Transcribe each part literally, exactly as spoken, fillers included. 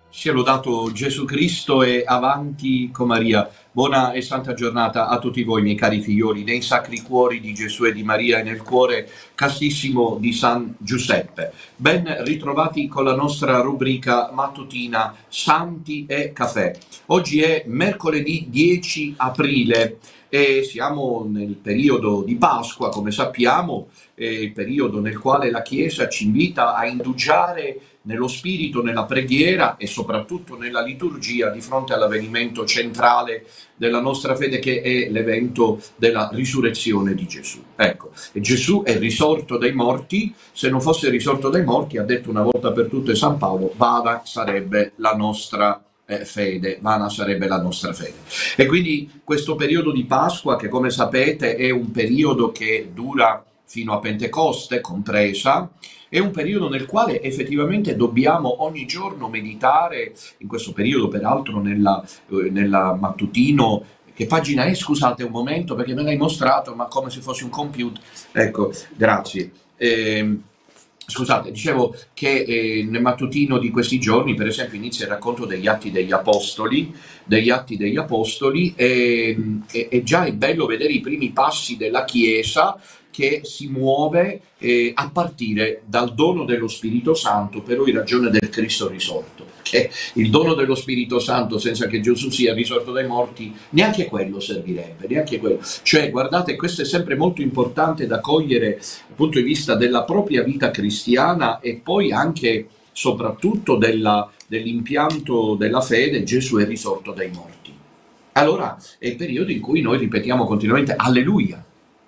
Sia lodato Gesù Cristo e avanti con Maria. Buona e santa giornata a tutti voi, miei cari figlioli, nei sacri cuori di Gesù e di Maria e nel cuore castissimo di San Giuseppe. Ben ritrovati con la nostra rubrica mattutina Santi e Caffè. Oggi è mercoledì dieci aprile e siamo nel periodo di Pasqua, come sappiamo, è il periodo nel quale la Chiesa ci invita a indugiare nello spirito, nella preghiera e soprattutto nella liturgia di fronte all'avvenimento centrale della nostra fede, che è l'evento della risurrezione di Gesù. Ecco, e Gesù è risorto dai morti. Se non fosse risorto dai morti, ha detto una volta per tutte San Paolo, vana sarebbe la nostra eh, fede, vana sarebbe la nostra fede. E quindi questo periodo di Pasqua, che come sapete è un periodo che dura fino a Pentecoste compresa, è un periodo nel quale effettivamente dobbiamo ogni giorno meditare, in questo periodo peraltro nella, eh, nella mattutino. Che pagina è? Scusate un momento perché me l'hai mostrato, ma come se fosse un computer. Ecco, grazie. Eh, Scusate, dicevo che eh, nel mattutino di questi giorni, per esempio, inizia il racconto degli Atti degli Apostoli, degli Atti degli Apostoli, e, e, e già è bello vedere i primi passi della Chiesa che si muove eh, a partire dal dono dello Spirito Santo, però in ragione del Cristo risorto. Che il dono dello Spirito Santo, senza che Gesù sia risorto dai morti, neanche quello servirebbe, neanche quello. Cioè, guardate, questo è sempre molto importante da cogliere dal punto di vista della propria vita cristiana e poi anche, soprattutto, della, dell'impianto della fede. Gesù è risorto dai morti. Allora, è il periodo in cui noi ripetiamo continuamente Alleluia.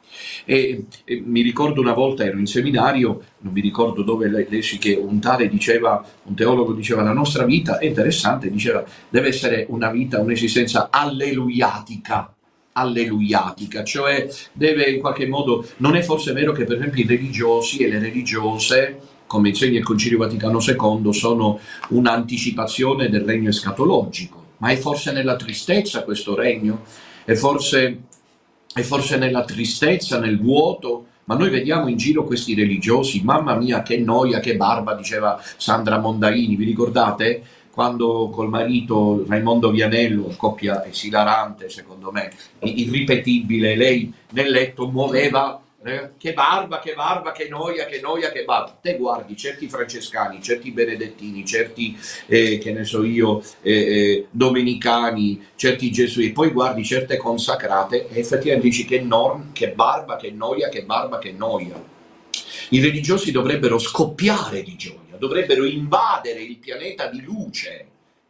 E, e mi ricordo una volta ero in seminario, non mi ricordo dove lessi, che un tale diceva, un teologo diceva, la nostra vita è interessante, diceva, deve essere una vita, un'esistenza alleluiatica, alleluiatica, cioè deve in qualche modo, non è forse vero che per esempio i religiosi e le religiose, come insegna il Concilio Vaticano secondo, sono un'anticipazione del regno escatologico, ma è forse nella tristezza questo regno? È forse... E forse nella tristezza, nel vuoto, ma noi vediamo in giro questi religiosi, mamma mia che noia, che barba, diceva Sandra Mondaini, vi ricordate? Quando col marito Raimondo Vianello, coppia esilarante secondo me, irripetibile, lei nel letto muoveva, eh, che barba, che barba, che noia, che noia, che barba. Te guardi certi francescani, certi benedettini, certi, eh, che ne so io, eh, eh, domenicani, certi gesuiti, poi guardi certe consacrate e effettivamente dici che norm, che barba, che noia, che barba, che noia. I religiosi dovrebbero scoppiare di gioia, dovrebbero invadere il pianeta di luce.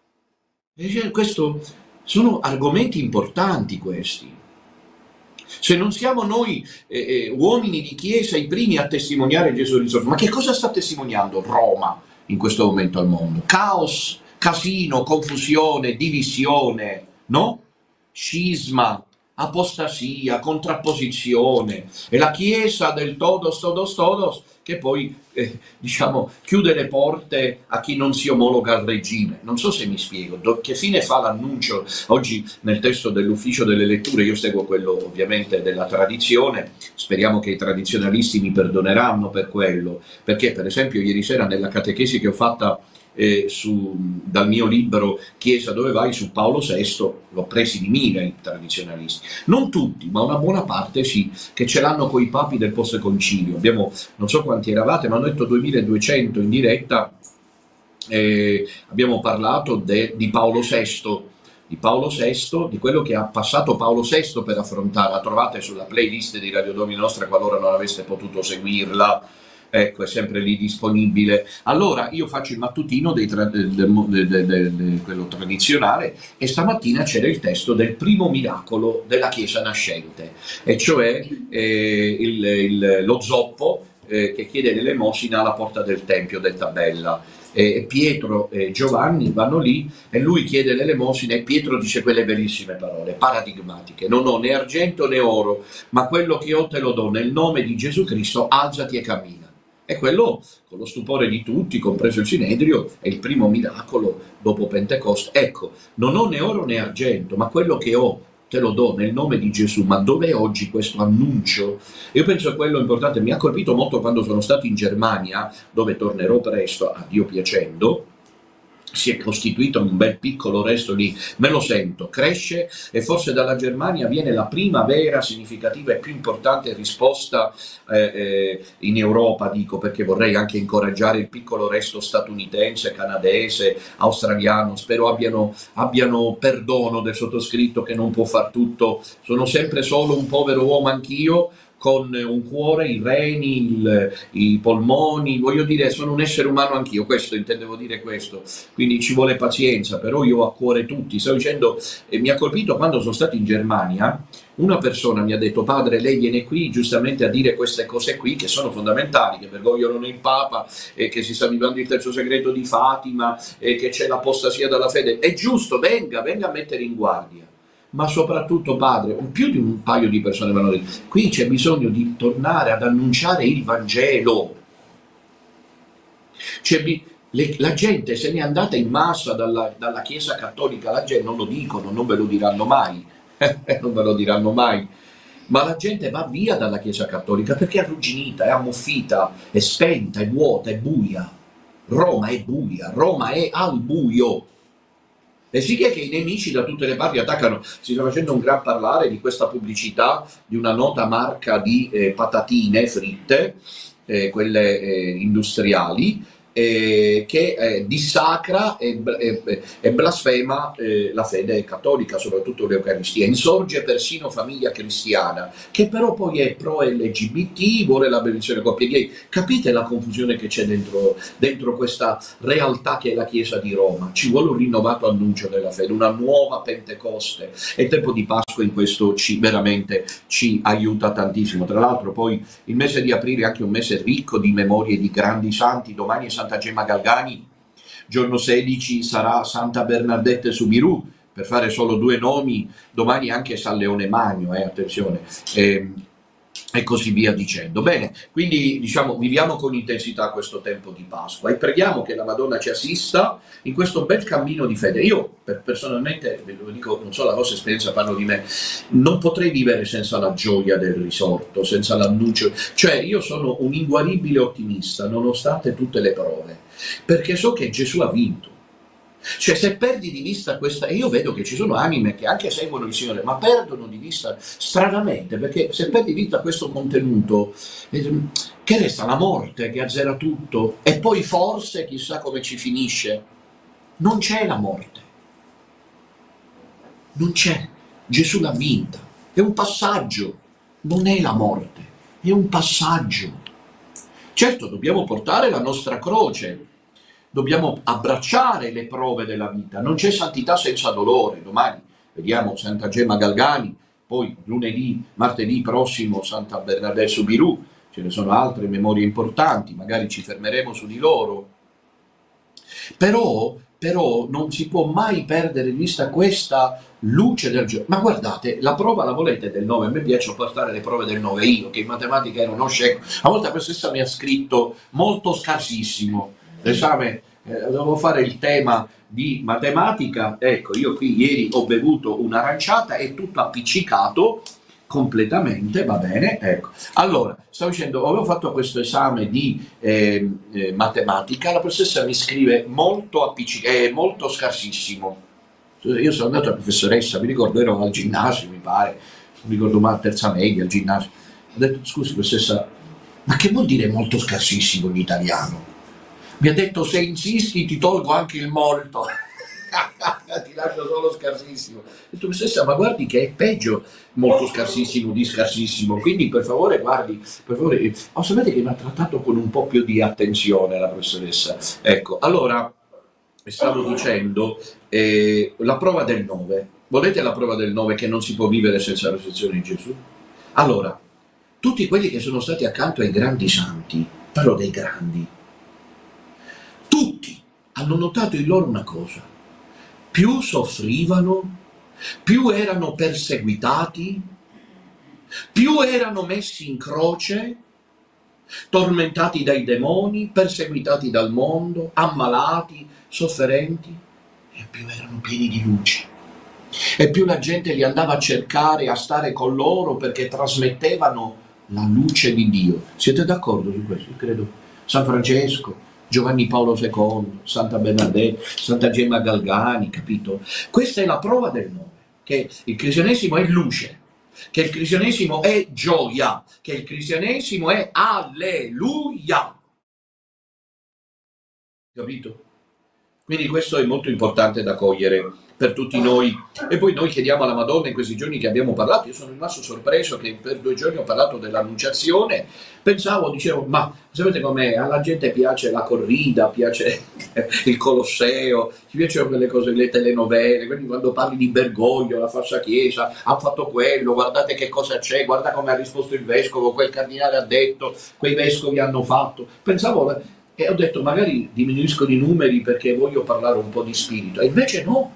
E questo sono argomenti importanti questi. Se non siamo noi eh, eh, uomini di chiesa i primi a testimoniare Gesù risorto, ma che cosa sta testimoniando Roma in questo momento al mondo? Caos, casino, confusione, divisione, no? Scisma, apostasia, contrapposizione, e la Chiesa del todos, todos, todos, che poi eh, diciamo chiude le porte a chi non si omologa al regime. Non so se mi spiego, Do- che fine fa l'annuncio oggi nel testo dell'ufficio delle letture? Io seguo quello ovviamente della tradizione, speriamo che i tradizionalisti mi perdoneranno per quello, perché per esempio ieri sera nella catechesi che ho fatta Eh, su, dal mio libro Chiesa dove vai su Paolo sesto, l'ho presi di mira i tradizionalisti, non tutti ma una buona parte sì, che ce l'hanno coi papi del post concilio. Abbiamo, non so quanti eravate, ma hanno detto duemiladuecento in diretta, eh, abbiamo parlato de, di Paolo sesto, di Paolo sesto, di quello che ha passato Paolo sesto per affrontare. La trovate sulla playlist di Radio Domini Nostra qualora non aveste potuto seguirla. Ecco, è sempre lì disponibile. Allora, io faccio il mattutino dei tra- del, del, del, del, quello tradizionale, e stamattina c'era il testo del primo miracolo della Chiesa nascente, e cioè eh, il, il, lo zoppo eh, che chiede l'elemosina alla porta del Tempio, detta Bella. Eh, Pietro e Giovanni vanno lì e lui chiede l'elemosina e Pietro dice quelle bellissime parole, paradigmatiche: non ho né argento né oro, ma quello che ho te lo do, nel nome di Gesù Cristo alzati e cammina. E quello, con lo stupore di tutti, compreso il Sinedrio, è il primo miracolo dopo Pentecoste. Ecco, non ho né oro né argento, ma quello che ho te lo do nel nome di Gesù. Ma dov'è oggi questo annuncio? Io penso che quello importante. Mi ha colpito molto quando sono stato in Germania, dove tornerò presto, a Dio piacendo, si è costituito un bel piccolo resto lì, me lo sento, cresce e forse dalla Germania viene la prima vera, significativa e più importante risposta eh, eh, in Europa, dico, perché vorrei anche incoraggiare il piccolo resto statunitense, canadese, australiano, spero abbiano, abbiano perdono del sottoscritto che non può far tutto, sono sempre solo un povero uomo anch'io, con un cuore, i reni, il, i polmoni, voglio dire, sono un essere umano anch'io, questo intendevo dire questo, quindi ci vuole pazienza, però io ho a cuore tutti. Stavo dicendo, eh, mi ha colpito quando sono stato in Germania, una persona mi ha detto: padre, lei viene qui giustamente a dire queste cose qui che sono fondamentali, che vergognano il Papa, e che si sta vivendo il terzo segreto di Fatima, e che c'è l'apostasia dalla fede. È giusto, venga, venga a mettere in guardia. Ma soprattutto, padre, più di un paio di persone mi hanno detto: qui c'è bisogno di tornare ad annunciare il Vangelo. Bi- le, la gente se n'è andata in massa dalla, dalla Chiesa Cattolica, la gente non lo dicono, non ve lo diranno mai, non ve lo diranno mai, ma la gente va via dalla Chiesa Cattolica perché è arrugginita, è ammuffita, è spenta, è vuota, è buia. Roma è buia, Roma è al buio. E sì che i nemici da tutte le parti attaccano. Si sta facendo un gran parlare di questa pubblicità di una nota marca di eh, patatine fritte, eh, quelle eh, industriali, eh, che eh, dissacra e, e, e blasfema eh, la fede cattolica, soprattutto l'Eucaristia. Insorge persino Famiglia Cristiana, che però poi è pro L G B T, vuole la benedizione coppie gay. Capite la confusione che c'è dentro, dentro questa realtà che è la Chiesa di Roma? Ci vuole un rinnovato annuncio della fede, una nuova Pentecoste, e il tempo di Pasqua in questo ci, veramente ci aiuta tantissimo. Tra l'altro poi il mese di aprile è anche un mese ricco di memorie di grandi santi. Domani è Santa Gemma Galgani, giorno sedici sarà Santa Bernadette Soubirous, per fare solo due nomi, domani anche San Leone Magno, eh, attenzione, eh, e così via dicendo. Bene, quindi diciamo viviamo con intensità questo tempo di Pasqua e preghiamo che la Madonna ci assista in questo bel cammino di fede. Io per, personalmente, ve lo dico, non so la vostra esperienza, parlo di me, non potrei vivere senza la gioia del risorto, senza l'annuncio, cioè io sono un inguaribile ottimista nonostante tutte le prove, perché so che Gesù ha vinto. Cioè, se perdi di vista questa, e io vedo che ci sono anime che anche seguono il Signore, ma perdono di vista stranamente, perché se perdi di vista questo contenuto, eh, che resta la morte che azzera tutto, e poi forse chissà come ci finisce. Non c'è la morte, non c'è, Gesù l'ha vinta, è un passaggio, non è la morte, è un passaggio. Certo, dobbiamo portare la nostra croce, dobbiamo abbracciare le prove della vita, non c'è santità senza dolore. Domani vediamo Santa Gemma Galgani, poi lunedì, martedì prossimo Santa Bernadette Soubirous, ce ne sono altre memorie importanti, magari ci fermeremo su di loro. Però, però non si può mai perdere di vista questa luce del giorno. Ma guardate, la prova la volete del nove? A me piace portare le prove del nove, io che in matematica ero uno scemo. A volte la professoressa mi ha scritto molto scarsissimo. L'esame, eh, dovevo fare il tema di matematica, ecco, io qui ieri ho bevuto un'aranciata e tutto appiccicato completamente, va bene, ecco. Allora, stavo dicendo, avevo fatto questo esame di eh, eh, matematica, la professoressa mi scrive molto appiccicato, eh, molto scarsissimo. Io sono andato alla professoressa, mi ricordo, ero al ginnasio, mi pare, non mi ricordo mai, terza media, al ginnasio. Ho detto: scusi professoressa, ma che vuol dire molto scarsissimo in italiano? Mi ha detto: se insisti ti tolgo anche il molto. Ti lascio solo scarsissimo. Ho detto: professoressa, ma guardi che è peggio molto scarsissimo di scarsissimo, quindi per favore guardi, per favore. Oh, sapete che mi ha trattato con un po' più di attenzione la professoressa. Ecco, allora stavo dicendo eh, la prova del nove. Volete la prova del nove che non si può vivere senza la resurrezione di Gesù? Allora, tutti quelli che sono stati accanto ai grandi santi, parlo dei grandi, tutti hanno notato in loro una cosa: più soffrivano, più erano perseguitati, più erano messi in croce, tormentati dai demoni, perseguitati dal mondo, ammalati, sofferenti, e più erano pieni di luce. E più la gente li andava a cercare, a stare con loro, perché trasmettevano la luce di Dio. Siete d'accordo su questo? Io credo. San Francesco, Giovanni Paolo secondo, Santa Bernadette, Santa Gemma Galgani, capito? Questa è la prova del nome, che il cristianesimo è luce, che il cristianesimo è gioia, che il cristianesimo è alleluia. Capito? Quindi questo è molto importante da cogliere per tutti noi. E poi noi chiediamo alla Madonna in questi giorni che abbiamo parlato, io sono rimasto sorpreso che per due giorni ho parlato dell'Annunciazione, pensavo, dicevo, ma sapete com'è, alla gente piace la corrida, piace il Colosseo, ci piacciono quelle cose, le telenovele, quindi quando parli di Bergoglio, la falsa chiesa, ha fatto quello, guardate che cosa c'è, guarda come ha risposto il vescovo, quel cardinale ha detto, quei vescovi hanno fatto, pensavo... E ho detto magari diminuiscono i numeri perché voglio parlare un po' di spirito, e invece no,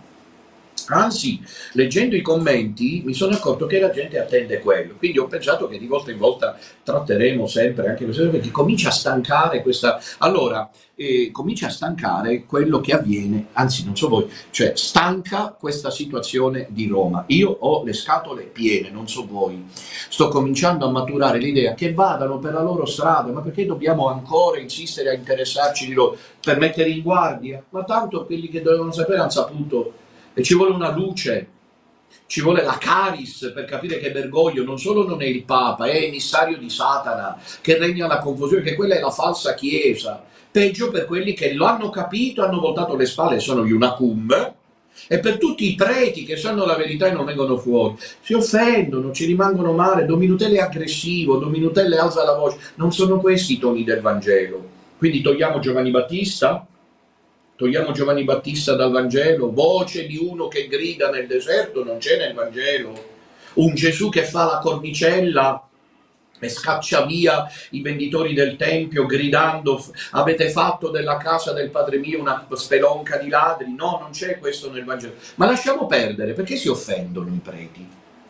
anzi leggendo i commenti mi sono accorto che la gente attende quello, quindi ho pensato che di volta in volta tratteremo sempre anche questo, perché comincia a stancare questa, allora eh, comincia a stancare quello che avviene, anzi non so voi, cioè stanca questa situazione di Roma. Io ho le scatole piene, non so voi, sto cominciando a maturare l'idea che vadano per la loro strada, ma perché dobbiamo ancora insistere a interessarci di loro per mettere in guardia? Ma tanto quelli che dovevano sapere hanno saputo, e ci vuole una luce, ci vuole la caris per capire che Bergoglio non solo non è il Papa, è emissario di Satana, che regna la confusione, che quella è la falsa chiesa. Peggio per quelli che lo hanno capito, hanno voltato le spalle, sono gli unacum, e per tutti i preti che sanno la verità e non vengono fuori, si offendono, ci rimangono male, Dominutelle è aggressivo, Dominutelle alza la voce, non sono questi i toni del Vangelo. Quindi togliamo Giovanni Battista, togliamo Giovanni Battista dal Vangelo, voce di uno che grida nel deserto, non c'è nel Vangelo, un Gesù che fa la cornicella e scaccia via i venditori del Tempio gridando avete fatto della casa del Padre mio una spelonca di ladri. No, non c'è questo nel Vangelo. Ma lasciamo perdere, perché si offendono i preti?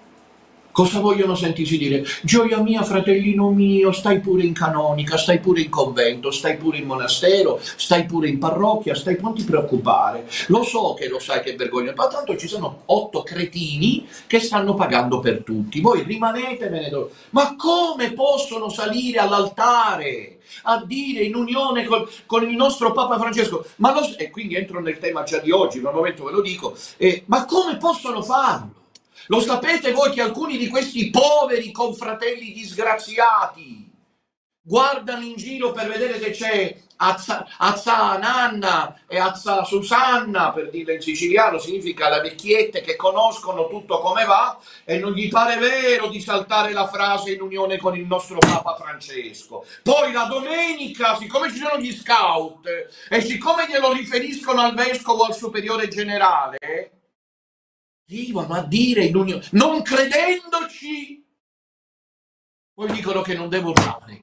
Cosa vogliono sentirsi dire? Gioia mia, fratellino mio, stai pure in canonica, stai pure in convento, stai pure in monastero, stai pure in parrocchia, stai, non ti preoccupare. Lo so che lo sai che vergogna, ma tanto ci sono otto cretini che stanno pagando per tutti. Voi rimanetevene. Do... Ma come possono salire all'altare a dire in unione col, con il nostro Papa Francesco? Ma lo, e quindi entro nel tema già di oggi, per il momento ve lo dico, eh, ma come possono farlo? Lo sapete voi che alcuni di questi poveri confratelli disgraziati guardano in giro per vedere se c'è Azza, Azza Nanna e Azza Susanna, per dirla in siciliano, significa la vecchiette che conoscono tutto come va, e non gli pare vero di saltare la frase in unione con il nostro Papa Francesco. Poi la domenica, siccome ci sono gli scout e siccome glielo riferiscono al vescovo, al superiore generale, arrivano a dire in unione, non credendoci, poi dicono che non devo urlare.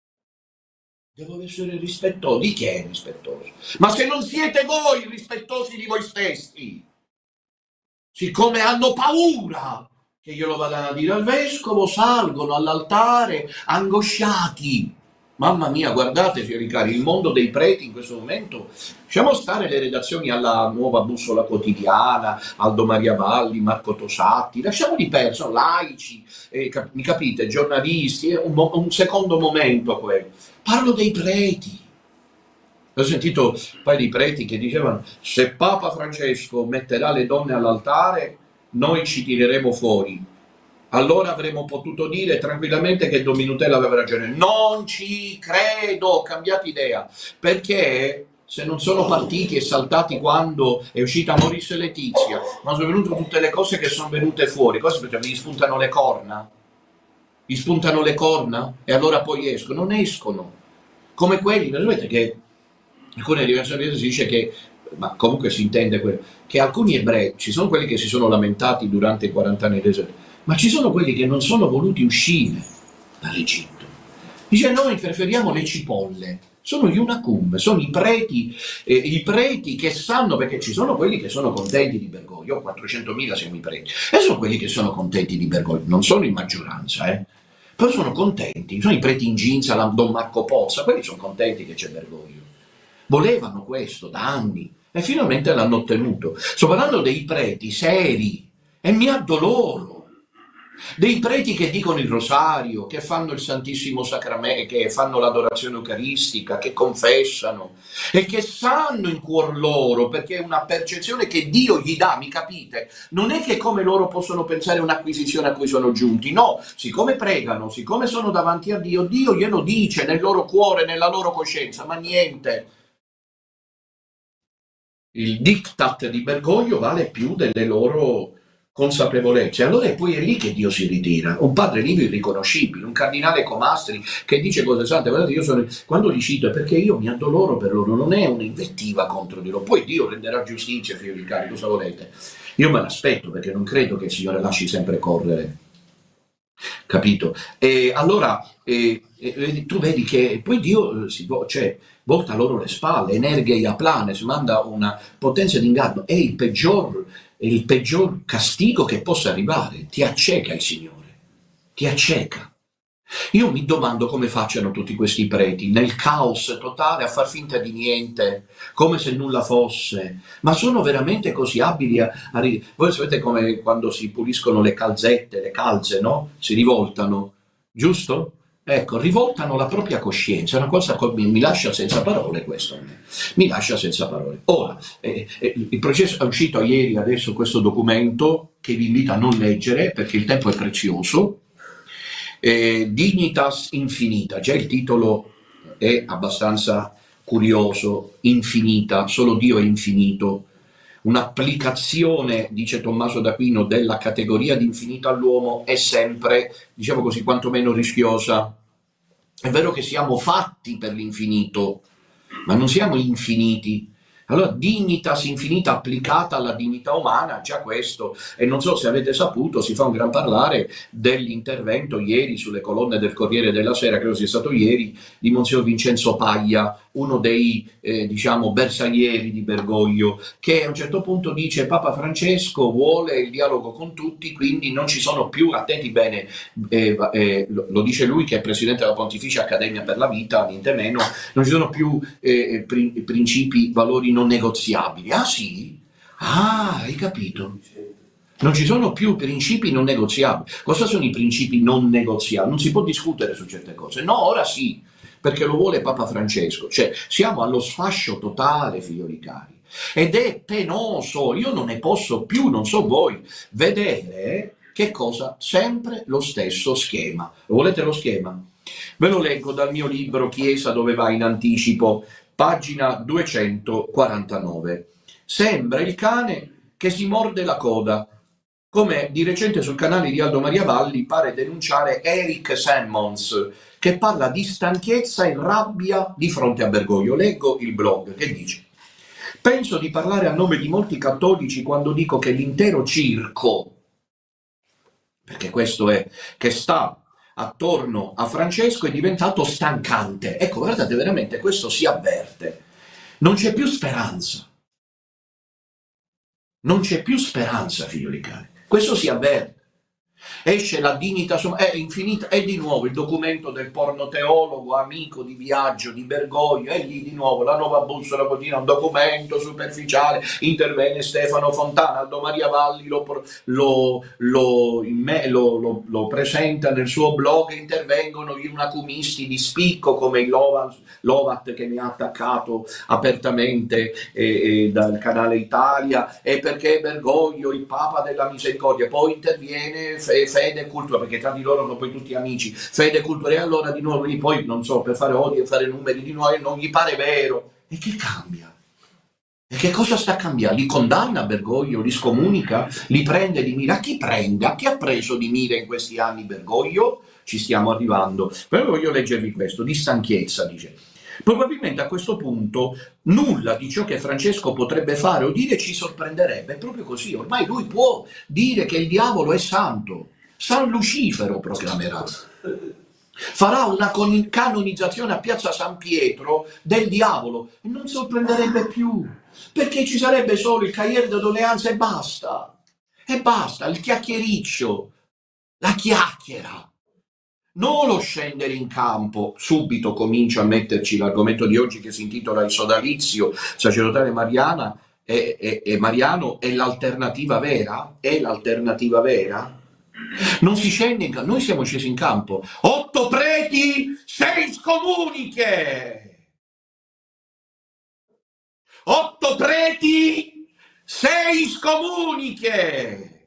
Devo essere rispettoso. Di chi è rispettoso? Ma se non siete voi rispettosi di voi stessi, siccome hanno paura che io lo vada a dire al vescovo, salgono all'altare angosciati. Mamma mia, guardate, fiori cari, il mondo dei preti in questo momento, lasciamo stare le redazioni alla Nuova Bussola Quotidiana, Aldo Maria Valli, Marco Tosatti, lasciamoli perdere, sono laici, eh, cap mi capite, giornalisti, è un, un secondo momento quello. Parlo dei preti. Ho sentito un paio di preti che dicevano, se Papa Francesco metterà le donne all'altare, noi ci tireremo fuori. Allora avremmo potuto dire tranquillamente che Dominutella aveva ragione. Non ci credo, ho cambiato idea, perché se non sono partiti e saltati quando è uscita Maurizio e Letizia, ma sono venute tutte le cose che sono venute fuori, cosa perché gli spuntano le corna? Gli spuntano le corna e allora poi escono? Non escono. Come quelli, sapete che alcune diverse si dice che, ma comunque si intende quello, che alcuni ebrei, ci sono quelli che si sono lamentati durante i quaranta anni del deserto, ma ci sono quelli che non sono voluti uscire dall'Egitto. Dice, noi preferiamo le cipolle. Sono gli unacum, sono i preti, eh, i preti che sanno, perché ci sono quelli che sono contenti di Bergoglio, quattrocentomila siamo i preti, e sono quelli che sono contenti di Bergoglio, non sono in maggioranza, eh, però sono contenti, sono i preti in Ginza, Don Marco Pozza, quelli sono contenti che c'è Bergoglio. Volevano questo da anni e finalmente l'hanno ottenuto. Sto parlando dei preti seri e mi addoloro. dei preti che dicono il rosario, che fanno il Santissimo Sacramento, che fanno l'adorazione eucaristica, che confessano e che sanno in cuor loro, perché è una percezione che Dio gli dà, mi capite? Non è che come loro possono pensare un'acquisizione a cui sono giunti, no, siccome pregano, siccome sono davanti a Dio, Dio glielo dice nel loro cuore, nella loro coscienza, ma niente. Il diktat di Bergoglio vale più delle loro consapevolezze. Allora è poi è lì che Dio si ritira. Un padre Livio irriconoscibile, un cardinale Comastri che dice cose sante. Guardate, io sono, quando li cito è perché io mi addoloro per loro, non è un'invettiva contro di loro. Poi Dio renderà giustizia, figlio di cari, cosa volete? Io me l'aspetto perché non credo che il Signore lasci sempre correre. Capito? E allora e, e, tu vedi che poi Dio si, cioè, volta loro le spalle, energia planes, manda una potenza di inganno, è il peggior, è il peggior castigo che possa arrivare, ti acceca il Signore, ti acceca. Io mi domando come facciano tutti questi preti, nel caos totale, a far finta di niente, come se nulla fosse, ma sono veramente così abili a... a ri... Voi sapete come quando si puliscono le calzette, le calze, no? Si rivoltano, giusto? Ecco, rivoltano la propria coscienza, è una cosa che mi, mi lascia senza parole questo, mi lascia senza parole. Ora, eh, eh, il processo è uscito ieri adesso questo documento che vi invito a non leggere perché il tempo è prezioso. Eh, Dignitas Infinita, già il titolo è abbastanza curioso, infinita, solo Dio è infinito, un'applicazione, dice Tommaso d'Aquino, della categoria di infinito all'uomo è sempre, diciamo così, quantomeno rischiosa. È vero che siamo fatti per l'infinito, ma non siamo infiniti. Allora, dignitas infinita applicata alla dignità umana, già questo, e non so se avete saputo, si fa un gran parlare dell'intervento ieri sulle colonne del Corriere della Sera, credo sia stato ieri, di Monsignor Vincenzo Paglia, uno dei, eh, diciamo, bersaglieri di Bergoglio, che a un certo punto dice Papa Francesco vuole il dialogo con tutti, quindi non ci sono più, attenti bene, eh, eh, lo, lo dice lui che è presidente della Pontificia Accademia per la Vita, niente meno, non ci sono più eh, prin- principi, valori non negoziabili. Ah sì? Ah, hai capito? Non ci sono più principi non negoziabili. Cosa sono i principi non negoziabili? Non si può discutere su certe cose. No, ora sì, perché lo vuole Papa Francesco. Cioè, siamo allo sfascio totale, figlioli cari. Ed è penoso, io non ne posso più, non so voi, vedere che cosa? Sempre lo stesso schema. Lo volete lo schema? Ve lo leggo dal mio libro Chiesa dove va in anticipo, pagina duecentoquarantanove. Sembra il cane che si morde la coda, come di recente sul canale di Aldo Maria Valli pare denunciare Eric Sammons, che parla di stanchezza e rabbia di fronte a Bergoglio. Leggo il blog che dice: penso di parlare a nome di molti cattolici quando dico che l'intero circo, perché questo è, che sta attorno a Francesco è diventato stancante. Ecco, guardate, veramente questo si avverte. Non c'è più speranza. Non c'è più speranza, figlioli cari. Questo si avverte. Esce la dignità, è infinita, e di nuovo il documento del pornoteologo, amico di viaggio di Bergoglio, e lì di nuovo la nuova bussola continua, un documento superficiale, interviene Stefano Fontana, Aldo Maria Valli lo, lo, lo, me, lo, lo, lo presenta nel suo blog, intervengono gli unacumisti di spicco come il Lovat, Lovat che mi ha attaccato apertamente eh, eh, dal canale Italia, e perché Bergoglio, il Papa della Misericordia, poi interviene Fede e Cultura, perché tra di loro sono poi tutti amici, Fede e Cultura, e allora di nuovo lì poi, non so, per fare odio e fare numeri di nuovo, non gli pare vero. E che cambia? E che cosa sta cambiando? Li condanna Bergoglio? Li scomunica? Li prende di mira? Chi prende? A chi ha preso di mira in questi anni Bergoglio? Ci stiamo arrivando. Però voglio leggervi questo, di stanchezza, dice. Probabilmente a questo punto nulla di ciò che Francesco potrebbe fare o dire ci sorprenderebbe, è proprio così, ormai lui può dire che il diavolo è santo, San Lucifero proclamerà, farà una canonizzazione a Piazza San Pietro del diavolo e non sorprenderebbe più, perché ci sarebbe solo il Cahiers de doléances e basta, e basta, il chiacchiericcio, la chiacchiera. Non lo scendere in campo, subito comincio a metterci l'argomento di oggi che si intitola il sodalizio sacerdotale mariana e, e, e mariano è l'alternativa vera? È l'alternativa vera? Non si scende in campo, noi siamo scesi in campo. Otto preti, sei scomuniche! Otto preti, sei scomuniche!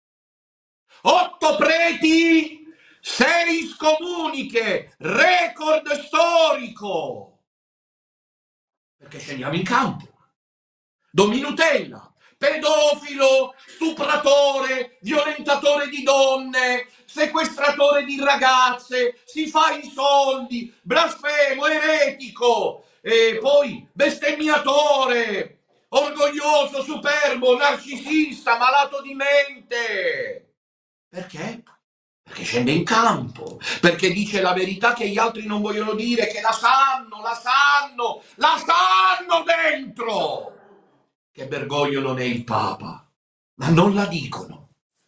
Otto preti, sei scomuniche! Record storico! Perché scendiamo in campo. Dominutella, pedofilo, stupratore, violentatore di donne, sequestratore di ragazze, si fa i soldi, blasfemo, eretico, e poi bestemmiatore, orgoglioso, superbo, narcisista, malato di mente. Perché? Perché scende in campo, perché dice la verità che gli altri non vogliono dire, che la sanno, la sanno, la sanno dentro. Che Bergoglio non è il Papa, ma non la dicono.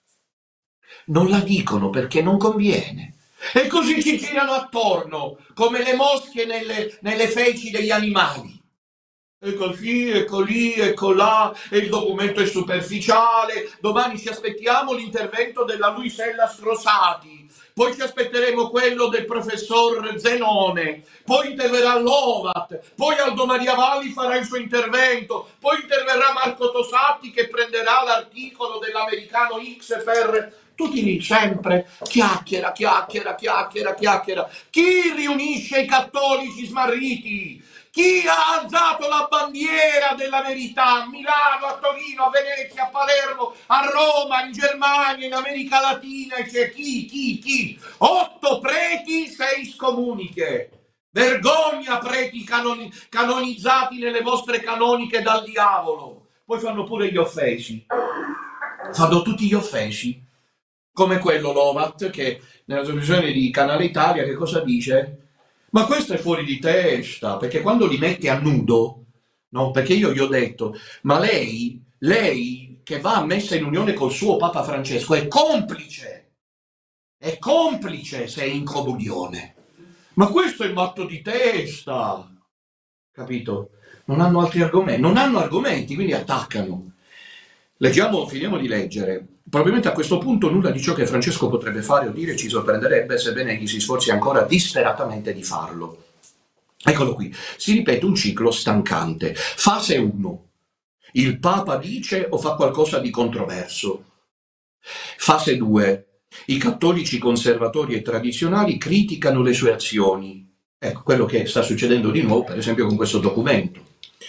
Non la dicono perché non conviene. E così ci girano attorno, come le mosche nelle, nelle feci degli animali. E così, e lì, e là, e il documento è superficiale. Domani ci aspettiamo l'intervento della Luisella Strosati, poi ci aspetteremo quello del professor Zenone, poi interverrà Lovat, poi Aldo Maria Valli farà il suo intervento, poi interverrà Marco Tosatti che prenderà l'articolo dell'americano X per... Tutti lì, sempre, chiacchiera, chiacchiera, chiacchiera, chiacchiera. Chi riunisce i cattolici smarriti? Chi ha alzato la bandiera della verità a Milano, a Torino, a Venezia, a Palermo, a Roma, in Germania, in America Latina? C'è chi, chi, chi? Otto preti, sei scomuniche. Vergogna, preti canoni canonizzati nelle vostre canoniche dal diavolo. Poi fanno pure gli offesi. Fanno tutti gli offesi. Come quello Lovat che nella trasmissione di Canale Italia che cosa dice? Ma questo è fuori di testa, perché quando li mette a nudo, no? Perché io gli ho detto, ma lei, lei che va messa in unione col suo Papa Francesco è complice, è complice se è in comunione. Ma questo è matto di testa, capito? Non hanno altri argomenti, non hanno argomenti, quindi attaccano. Leggiamo, finiamo di leggere. Probabilmente a questo punto nulla di ciò che Francesco potrebbe fare o dire ci sorprenderebbe, sebbene egli si sforzi ancora disperatamente di farlo. Eccolo qui, si ripete un ciclo stancante. Fase uno. Il Papa dice o fa qualcosa di controverso. Fase due. I cattolici conservatori e tradizionali criticano le sue azioni. Ecco, quello che sta succedendo di nuovo, per esempio, con questo documento.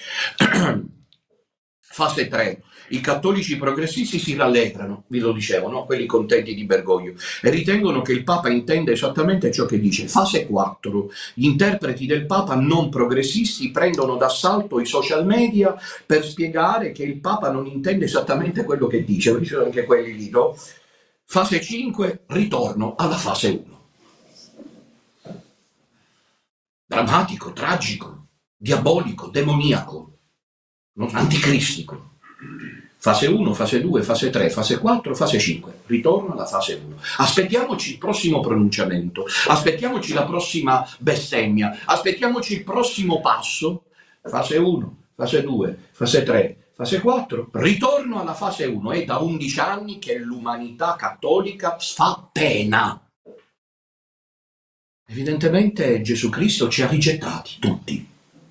Fase tre. I cattolici progressisti si rallegrano, vi lo dicevo, no? Quelli contenti di Bergoglio, e ritengono che il Papa intenda esattamente ciò che dice. Fase quattro. Gli interpreti del Papa non progressisti prendono d'assalto i social media per spiegare che il Papa non intende esattamente quello che dice. Ci sono anche quelli lì, no? Fase cinque. Ritorno alla fase uno. Drammatico, tragico, diabolico, demoniaco, no? Anticristico. Fase uno, fase due, fase tre, fase quattro, fase cinque. Ritorno alla fase uno. Aspettiamoci il prossimo pronunciamento, aspettiamoci la prossima bestemmia, aspettiamoci il prossimo passo. Fase uno, fase due, fase tre, fase quattro. Ritorno alla fase uno. È da undici anni che l'umanità cattolica fa pena. Evidentemente Gesù Cristo ci ha rigettati tutti.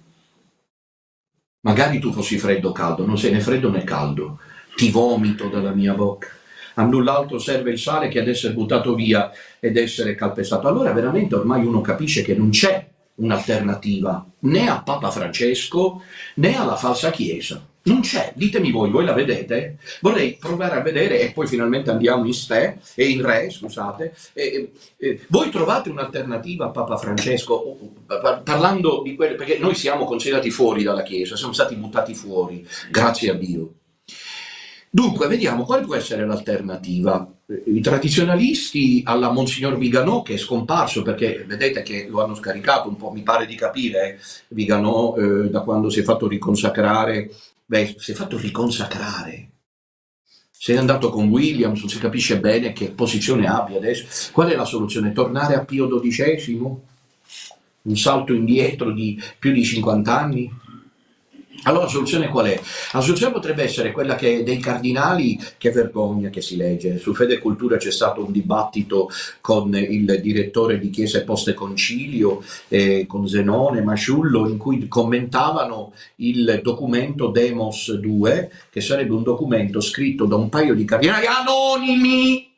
Magari tu fossi freddo o caldo, non sei né freddo né caldo, ti vomito dalla mia bocca. A null'altro serve il sale che ad essere buttato via ed essere calpestato. Allora veramente ormai uno capisce che non c'è un'alternativa né a Papa Francesco né alla falsa Chiesa. Non c'è, ditemi voi, voi la vedete? Vorrei provare a vedere e poi finalmente andiamo in ste e in re, scusate. E, e, voi trovate un'alternativa a Papa Francesco, parlando di quello, perché noi siamo considerati fuori dalla Chiesa, siamo stati buttati fuori, grazie a Dio. Dunque, vediamo quale può essere l'alternativa. I tradizionalisti alla Monsignor Viganò, che è scomparso perché vedete che lo hanno scaricato un po', mi pare di capire, Viganò, eh, da quando si è fatto riconsacrare. Beh, si è fatto riconsacrare, se è andato con Williams, non si capisce bene che posizione abbia adesso. Qual è la soluzione? Tornare a Pio dodicesimo? Un salto indietro di più di cinquanta anni? Allora la soluzione qual è? La soluzione potrebbe essere quella che dei cardinali, che vergogna che si legge, su Fede e Cultura c'è stato un dibattito con il direttore di Chiesa e Poste Concilio, eh, con Zenone, Masciullo, in cui commentavano il documento Demos due, che sarebbe un documento scritto da un paio di cardinali anonimi,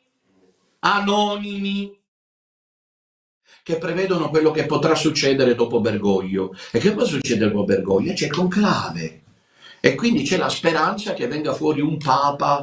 anonimi, che prevedono quello che potrà succedere dopo Bergoglio. E che cosa succede dopo Bergoglio? C'è il conclave. E quindi c'è la speranza che venga fuori un papa.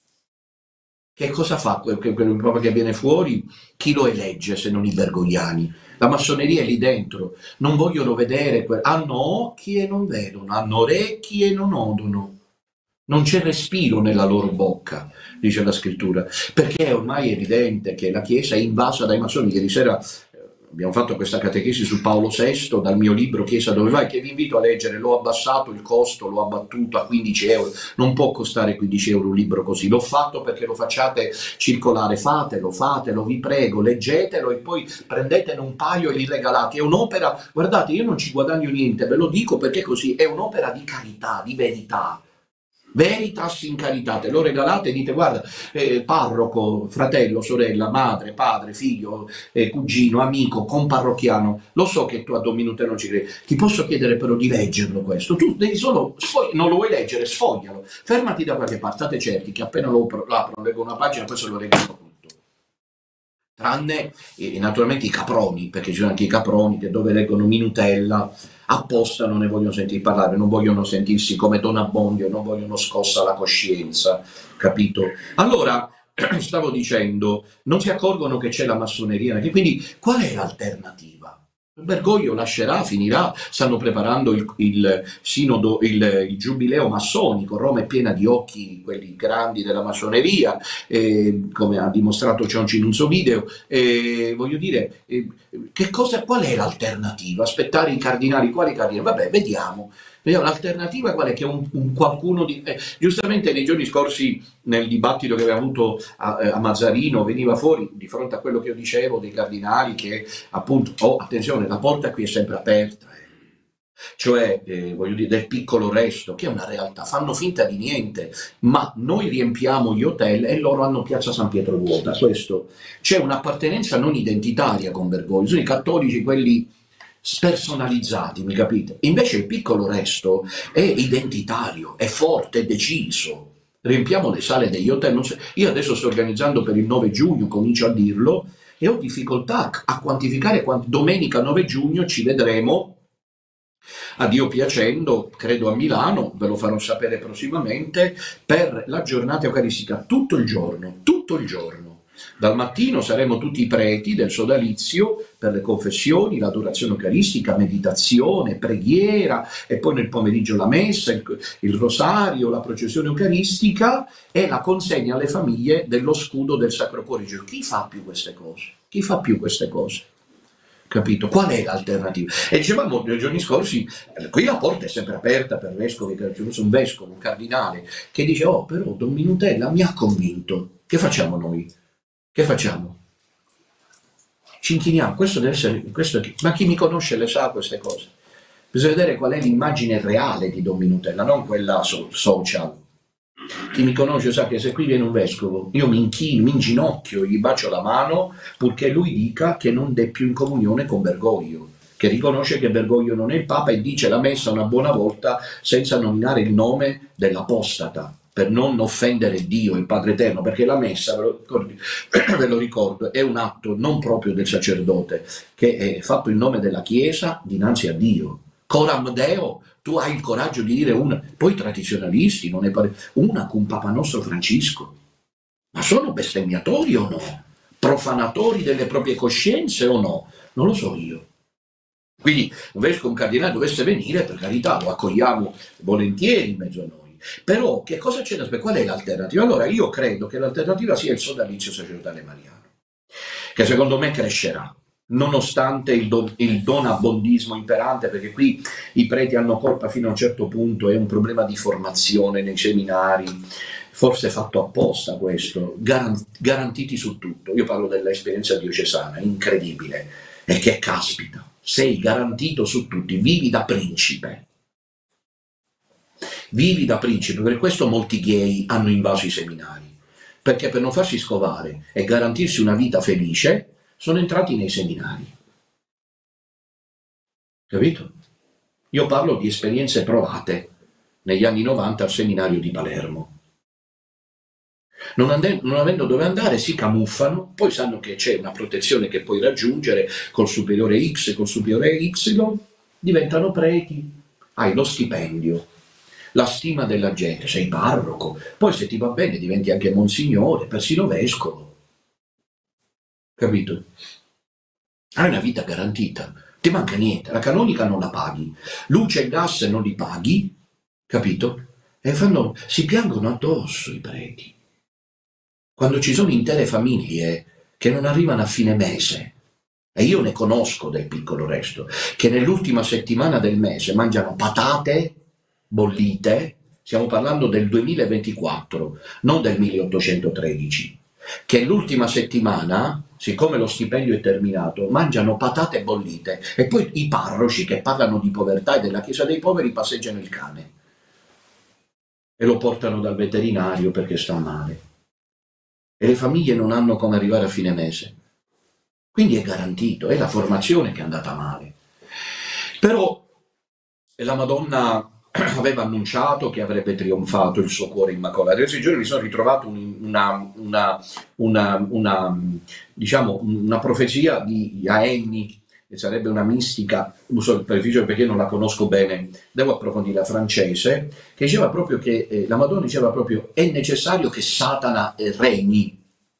Che cosa fa quel, quel, quel papa che viene fuori? Chi lo elegge se non i bergogliani? La massoneria è lì dentro. Non vogliono vedere, que- hanno occhi e non vedono, hanno orecchi e non odono. Non c'è respiro nella loro bocca, dice la scrittura, perché è ormai evidente che la Chiesa è invasa dai massoni. Ieri sera eh, abbiamo fatto questa catechesi su Paolo sesto dal mio libro Chiesa dove vai, che vi invito a leggere. L'ho abbassato il costo, l'ho abbattuto a quindici euro, non può costare quindici euro un libro così. L'ho fatto perché lo facciate circolare, fatelo, fatelo, vi prego, leggetelo e poi prendetene un paio e li regalate. È un'opera, guardate, io non ci guadagno niente, ve lo dico perché così, è un'opera di carità, di verità. Veritas in caritate, lo regalate e dite guarda, eh, parroco, fratello, sorella, madre, padre, figlio, eh, cugino, amico, comparrocchiano, lo so che tu a Dominute non ci credi, ti posso chiedere però di leggerlo questo, tu devi solo, sfog- non lo vuoi leggere, sfoglialo, fermati da qualche parte, state certi che appena lo apro, leggo una pagina, poi se lo regalo tutto. Tranne eh, naturalmente i caproni, perché ci sono anche i caproni che dove leggono Minutella apposta non ne vogliono sentire parlare, non vogliono sentirsi come Don Abbondio, non vogliono scossa la coscienza, capito? Allora, stavo dicendo, non si accorgono che c'è la massoneria, che quindi qual è l'alternativa? Bergoglio lascerà, finirà, stanno preparando il, il sinodo, il, il giubileo massonico, Roma è piena di occhi, quelli grandi della massoneria, eh, come ha dimostrato Cionci in un suo video, eh, voglio dire, eh, che cosa, qual è l'alternativa? Aspettare i cardinali, quali cardinali? Vabbè, vediamo. Vediamo l'alternativa qual è? Che un, un qualcuno di... Eh, giustamente nei giorni scorsi nel dibattito che aveva avuto a, a Mazzarino veniva fuori di fronte a quello che io dicevo dei cardinali che appunto, oh attenzione, la porta qui è sempre aperta, eh. Cioè eh, voglio dire del piccolo resto che è una realtà, fanno finta di niente, ma noi riempiamo gli hotel e loro hanno Piazza San Pietro vuota. Questo, c'è un'appartenenza non identitaria con Bergoglio, sono i cattolici quelli spersonalizzati, mi capite? Invece il piccolo resto è identitario, è forte, è deciso. Riempiamo le sale degli hotel. Non so, io adesso sto organizzando per il nove giugno, comincio a dirlo, e ho difficoltà a quantificare quanto. Domenica nove giugno ci vedremo, a Dio piacendo, credo a Milano, ve lo farò sapere prossimamente, per la giornata eucaristica, tutto il giorno, tutto il giorno. Dal mattino saremo tutti i preti del sodalizio per le confessioni, l'adorazione eucaristica, meditazione, preghiera e poi nel pomeriggio la messa, il, il rosario, la processione eucaristica e la consegna alle famiglie dello scudo del Sacro Cuore di Gesù. Chi fa più queste cose? Chi fa più queste cose? Capito? Qual è l'alternativa? E dicevamo nei giorni scorsi, eh, qui la porta è sempre aperta per vescovi, c'è un vescovo, un cardinale, che dice, oh però Don Minutella mi ha convinto, che facciamo noi? Che facciamo? Ci inchiniamo, questo deve essere, questo, ma chi mi conosce le sa queste cose. Bisogna vedere qual è l'immagine reale di Don Minutella, non quella so- social. Chi mi conosce sa che se qui viene un vescovo, io mi inchino, mi inginocchio, gli bacio la mano, purché lui dica che non è più in comunione con Bergoglio, che riconosce che Bergoglio non è il Papa e dice la messa una buona volta senza nominare il nome dell'apostata, per non offendere Dio, il Padre Eterno, perché la messa, ve lo, ve lo ricordo, è un atto non proprio del sacerdote, che è fatto in nome della Chiesa dinanzi a Dio. Coram Deo, tu hai il coraggio di dire una, poi i tradizionalisti, non è pare, una con Papa nostro Francisco, ma sono bestemmiatori o no? Profanatori delle proprie coscienze o no? Non lo so io. Quindi un vescovo, un cardinale dovesse venire, per carità, lo accogliamo volentieri in mezzo a noi. Però che cosa c'è da aspettare? Qual è l'alternativa? Allora io credo che l'alternativa sia il sodalizio sacerdotale mariano, che secondo me crescerà, nonostante il, don, il donabbondismo imperante, perché qui i preti hanno colpa fino a un certo punto, è un problema di formazione nei seminari, forse fatto apposta questo, garantiti su tutto. Io parlo dell'esperienza diocesana, incredibile, e che caspita, sei garantito su tutti, vivi da principe. Vivi da principe, per questo molti gay hanno invaso i seminari, perché per non farsi scovare e garantirsi una vita felice sono entrati nei seminari. Capito? Io parlo di esperienze provate negli anni novanta al seminario di Palermo. Non, ande- non avendo dove andare si camuffano, poi sanno che c'è una protezione che puoi raggiungere col superiore X e col superiore Y, diventano preti, hai lo stipendio, la stima della gente, sei parroco, poi se ti va bene diventi anche monsignore, persino vescovo. Capito? Hai una vita garantita, ti manca niente, la canonica non la paghi, luce e gas non li paghi, capito? E fanno, si piangono addosso i preti. Quando ci sono intere famiglie che non arrivano a fine mese, e io ne conosco del piccolo resto, che nell'ultima settimana del mese mangiano patate bollite, stiamo parlando del duemilaventiquattro, non del milleottocentotredici, che l'ultima settimana, siccome lo stipendio è terminato, mangiano patate bollite e poi i parroci che parlano di povertà e della Chiesa dei poveri passeggiano il cane e lo portano dal veterinario perché sta male. E le famiglie non hanno come arrivare a fine mese. Quindi è garantito, è la formazione che è andata male. Però la Madonna aveva annunciato che avrebbe trionfato il suo cuore immacolato. Questi giorni mi sono ritrovato un, una, una, una, una, diciamo, una profezia di Jaenni, che sarebbe una mistica, uso il prefigio perché non la conosco bene, devo approfondire, la francese, che diceva proprio che, eh, la Madonna diceva proprio, è necessario che Satana eh, regni,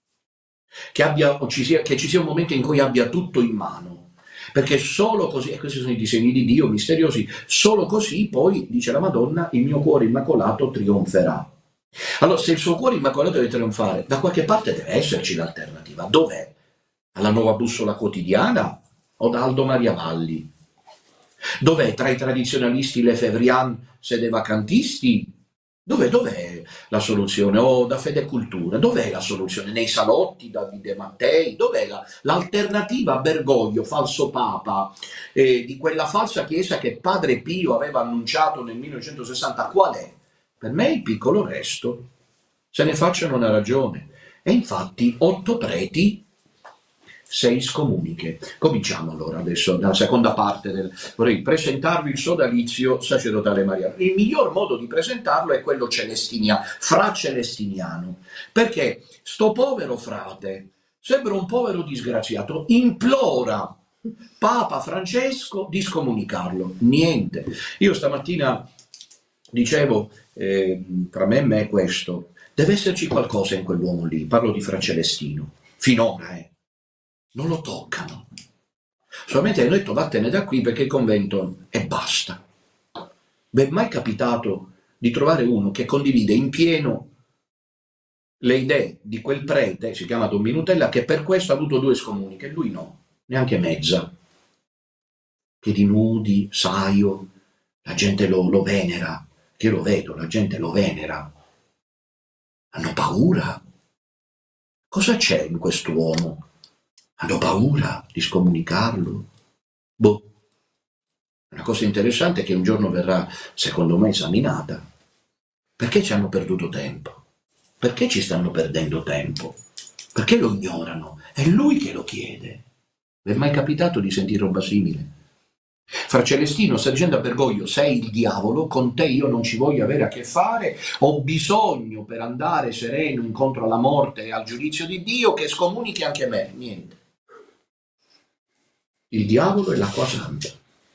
che, abbia, ci sia, che ci sia un momento in cui abbia tutto in mano, perché solo così, e questi sono i disegni di Dio misteriosi, solo così poi, dice la Madonna, il mio cuore immacolato trionferà. Allora, se il suo cuore immacolato deve trionfare, da qualche parte deve esserci l'alternativa. Dov'è? Alla Nuova Bussola Quotidiana o da Aldo Maria Valli? Dov'è tra i tradizionalisti Lefebvrian sedevacantisti? Dov'è, dov'è la soluzione? O da Fede Cultura? Dov'è la soluzione? Nei salotti, Davide Mattei? Dov'è la, l'alternativa a Bergoglio, falso papa, eh, di quella falsa chiesa che Padre Pio aveva annunciato nel millenovecentosessanta? Qual è? Per me il piccolo resto. Se ne facciano una ragione. E infatti otto preti, sei scomuniche. Cominciamo allora adesso dalla seconda parte. Del... Vorrei presentarvi il sodalizio sacerdotale mariano. Il miglior modo di presentarlo è quello celestiniano, fra celestiniano, perché sto povero frate sembra un povero disgraziato, implora Papa Francesco di scomunicarlo. Niente. Io stamattina dicevo, eh, tra me e me è questo, deve esserci qualcosa in quell'uomo lì, parlo di Fra Celestino, finora, eh. Non lo toccano. Solamente hanno detto vattene da qui perché il convento e basta. Vi è mai capitato di trovare uno che condivide in pieno le idee di quel prete, si chiama Don Minutella, che per questo ha avuto due scomuniche, e lui no, neanche mezza. Piedi nudi, saio, la gente lo, lo venera, che io lo vedo, la gente lo venera. Hanno paura. Cosa c'è in quest'uomo? Hanno paura di scomunicarlo? Boh. Una cosa interessante è che un giorno verrà, secondo me, esaminata. Perché ci hanno perduto tempo? Perché ci stanno perdendo tempo? Perché lo ignorano? È lui che lo chiede. Vi è mai capitato di sentire roba simile? Fra Celestino sta dicendo a Bergoglio, sei il diavolo, con te io non ci voglio avere a che fare, ho bisogno per andare sereno incontro alla morte e al giudizio di Dio che scomunichi anche me. Niente. Il diavolo è l'acqua santa.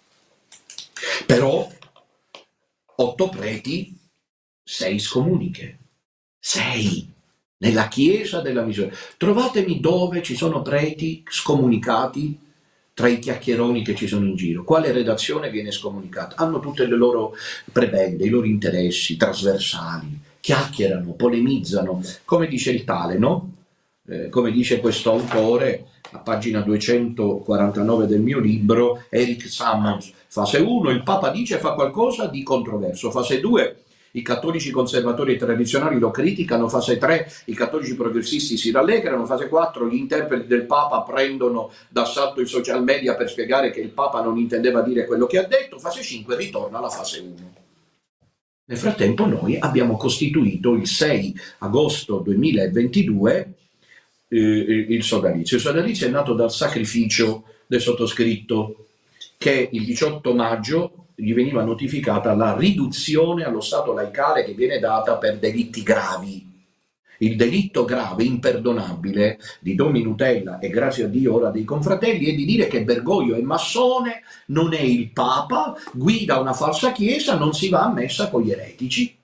Però otto preti, sei scomuniche. Sei. Nella Chiesa della Misericordia. Trovatemi dove ci sono preti scomunicati tra i chiacchieroni che ci sono in giro. Quale redazione viene scomunicata? Hanno tutte le loro prebende, i loro interessi trasversali, chiacchierano, polemizzano, come dice il tale, no? Eh, come dice questo autore, a pagina duecentoquarantanove del mio libro, Eric Sammons, fase uno, il Papa dice e fa qualcosa di controverso, fase due, i cattolici conservatori e tradizionali lo criticano, fase tre, i cattolici progressisti si rallegrano, fase quattro, gli interpreti del Papa prendono d'assalto i social media per spiegare che il Papa non intendeva dire quello che ha detto, fase cinque, ritorna alla fase uno. Nel frattempo noi abbiamo costituito il sei agosto duemilaventidue eh, il sodalizio. Il sodalizio è nato dal sacrificio del sottoscritto, che il diciotto maggio gli veniva notificata la riduzione allo stato laicale che viene data per delitti gravi. Il delitto grave, imperdonabile, di Don Minutella e grazie a Dio ora dei confratelli è di dire che Bergoglio è massone, non è il Papa, guida una falsa chiesa, non si va a messa con gli eretici.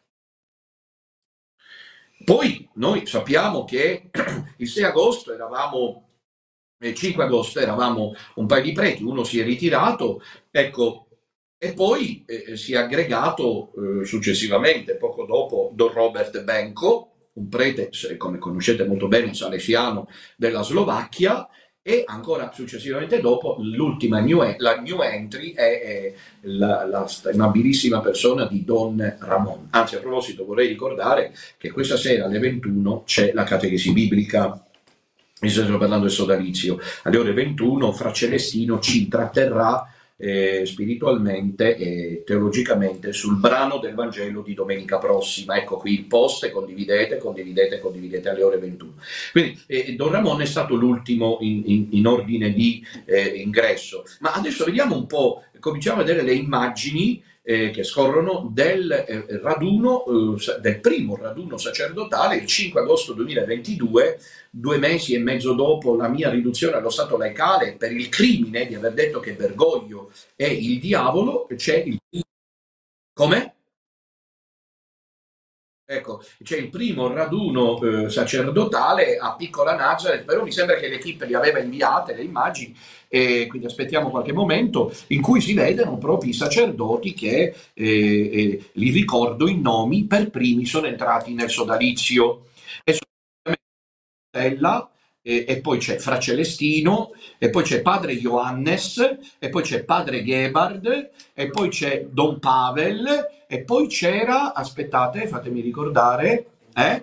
Poi noi sappiamo che il sei agosto eravamo, il cinque agosto eravamo un paio di preti, uno si è ritirato, ecco, e poi eh, si è aggregato eh, successivamente, poco dopo, Don Robert Benko, un prete, come conoscete molto bene, salesiano della Slovacchia, e ancora successivamente dopo l'ultima new, la new entry è, è la, la amabilissima persona di Don Ramon. Anzi, a proposito, vorrei ricordare che questa sera alle ventuno c'è la catechesi biblica. Mi sto parlando del sodalizio. Alle ore ventuno Fra Celestino ci intratterrà eh, spiritualmente e teologicamente sul brano del Vangelo di domenica prossima. Ecco qui il post, condividete, condividete, condividete alle ore ventuno. Quindi eh, Don Ramon è stato l'ultimo in, in, in ordine di eh, ingresso. Ma adesso vediamo un po', cominciamo a vedere le immagini eh, che scorrono del eh, raduno, eh, del primo raduno sacerdotale il cinque agosto duemilaventidue, due mesi e mezzo dopo la mia riduzione allo stato laicale per il crimine di aver detto che Bergoglio è il diavolo. C'è il... Come? Ecco, c'è il primo raduno eh, sacerdotale a Piccola Nazareth, però mi sembra che l'equipe li aveva inviate le immagini, e quindi aspettiamo qualche momento, in cui si vedono proprio i sacerdoti che, eh, eh, li ricordo i nomi, per primi sono entrati nel sodalizio. E Stella, e, e poi c'è Fra Celestino, e poi c'è padre Johannes, e poi c'è padre Gebhard, e poi c'è Don Pavel, e poi c'era, aspettate, fatemi ricordare, eh?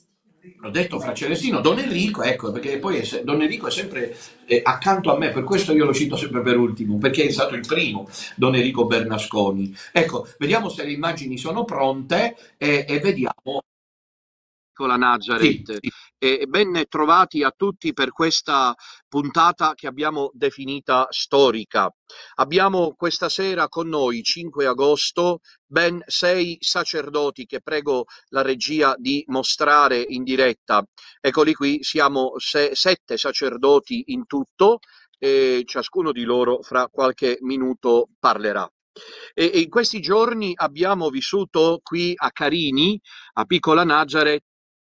Ho detto Fra Celestino, Don Enrico, ecco, perché poi è, Don Enrico è sempre eh, accanto a me, per questo io lo cito sempre per ultimo, perché è stato il primo, Don Enrico Bernasconi. Ecco, vediamo se le immagini sono pronte e, e vediamo. Piccola Sì, Nazareth. E ben trovati a tutti per questa puntata che abbiamo definita storica. Abbiamo questa sera con noi, cinque agosto, ben sei sacerdoti che prego la regia di mostrare in diretta. Eccoli qui, siamo se- sette sacerdoti in tutto e ciascuno di loro fra qualche minuto parlerà. E, e in questi giorni abbiamo vissuto qui a Carini, a Piccola Nazareth.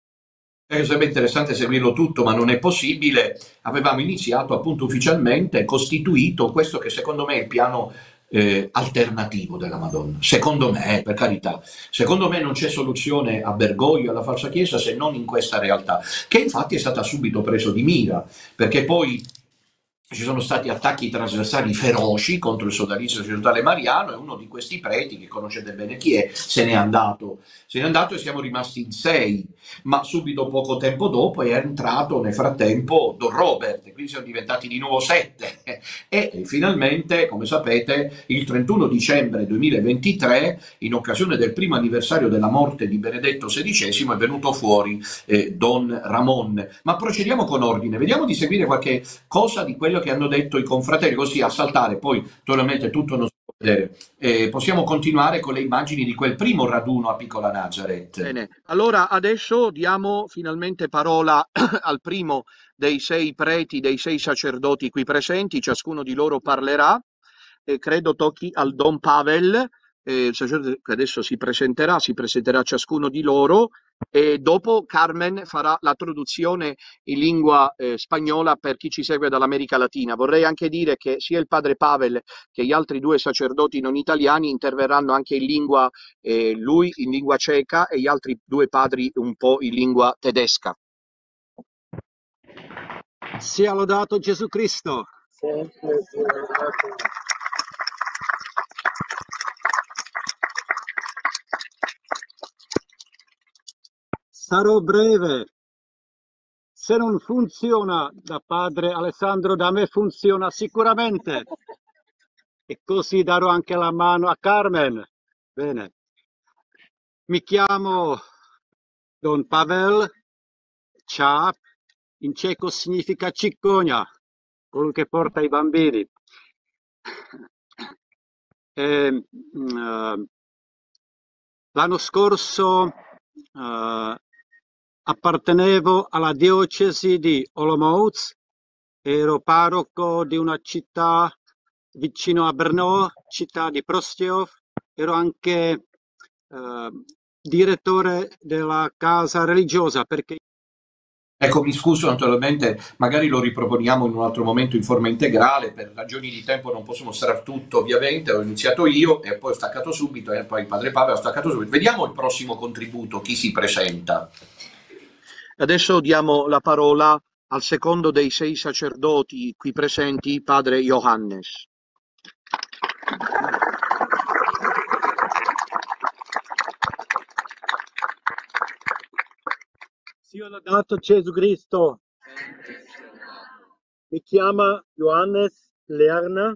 Sarebbe interessante seguirlo tutto, ma non è possibile. Avevamo iniziato appunto ufficialmente, costituito questo che secondo me è il piano eh, alternativo della Madonna. Secondo me, eh, per carità, secondo me non c'è soluzione a Bergoglio, alla falsa chiesa, se non in questa realtà, che infatti è stata subito preso di mira, perché poi ci sono stati attacchi trasversali feroci contro il sodalizio sacerdotale mariano, e uno di questi preti, che conoscete bene chi è, se n'è andato. Se n'è andato e siamo rimasti in sei, ma subito poco tempo dopo è entrato nel frattempo Don Robert, quindi siamo diventati di nuovo sette. E finalmente, come sapete, il trentuno dicembre duemilaventitré, in occasione del primo anniversario della morte di Benedetto sedicesimo, è venuto fuori eh, Don Ramon. Ma procediamo con ordine, vediamo di seguire qualche cosa di quello che hanno detto i confratelli, così a saltare, poi naturalmente tutto non si può vedere. Eh, possiamo continuare con le immagini di quel primo raduno a Piccola Nazareth. Bene, allora adesso diamo finalmente parola al primo dei sei preti, dei sei sacerdoti qui presenti, ciascuno di loro parlerà, e credo tocchi al Don Pavel, eh, il sacerdote che adesso si presenterà, si presenterà ciascuno di loro, e dopo Carmen farà la traduzione in lingua eh, spagnola per chi ci segue dall'America Latina. Vorrei anche dire che sia il padre Pavel che gli altri due sacerdoti non italiani interverranno anche in lingua, eh, lui in lingua ceca e gli altri due padri un po' in lingua tedesca. sia lodato Gesù Cristo. Sarò breve. Se non funziona da padre Alessandro, da me funziona sicuramente. E così darò anche la mano a Carmen. Bene. Mi chiamo Don Pavel Chap, in ceco significa cicogna, colui che porta i bambini. E, mm, eh, l'anno scorso eh, appartenevo alla diocesi di Olomouc, ero parroco di una città vicino a Brno, città di Prostiev, ero anche eh, direttore della casa religiosa perché Ecco, mi scuso naturalmente, magari lo riproponiamo in un altro momento in forma integrale, per ragioni di tempo non posso mostrare tutto ovviamente, ho iniziato io e poi ho staccato subito e poi il padre Paolo ha staccato subito. Vediamo il prossimo contributo, chi si presenta. Adesso diamo la parola al secondo dei sei sacerdoti qui presenti, padre Johannes. Sia lodato Gesù Cristo. Mi chiamo Johannes Lerner.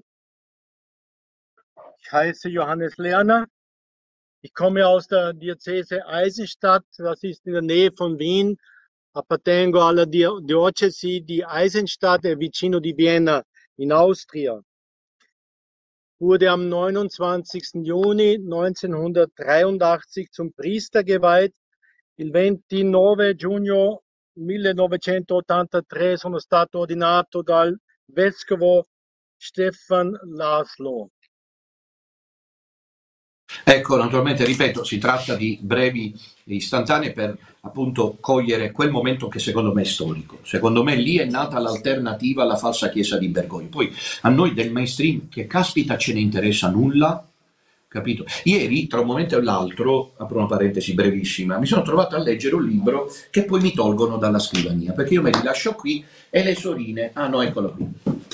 Ich heiße Johannes Lerner. Ich komme aus der Diözese Eisenstadt, das ist in der Nähe von Wien. Appartengo alla diocesi di Eisenstadt, è vicino di Vienna, in Austria. Wurde am neunundzwanzigsten Juni neunzehnhundertdreiundachtzig zum Priester geweiht. Il ventinove giugno millenovecentottantatré sono stato ordinato dal vescovo Stefan Laszlo. Ecco, naturalmente, ripeto, si tratta di brevi istantanee per appunto cogliere quel momento che secondo me è storico. Secondo me lì è nata l'alternativa alla falsa chiesa di Bergoglio. Poi a noi del mainstream, che caspita ce ne interessa nulla, capito? Ieri, tra un momento e l'altro, apro una parentesi brevissima, mi sono trovato a leggere un libro che poi mi tolgono dalla scrivania, perché io me li lascio qui e le sorine, ah no, eccolo qui.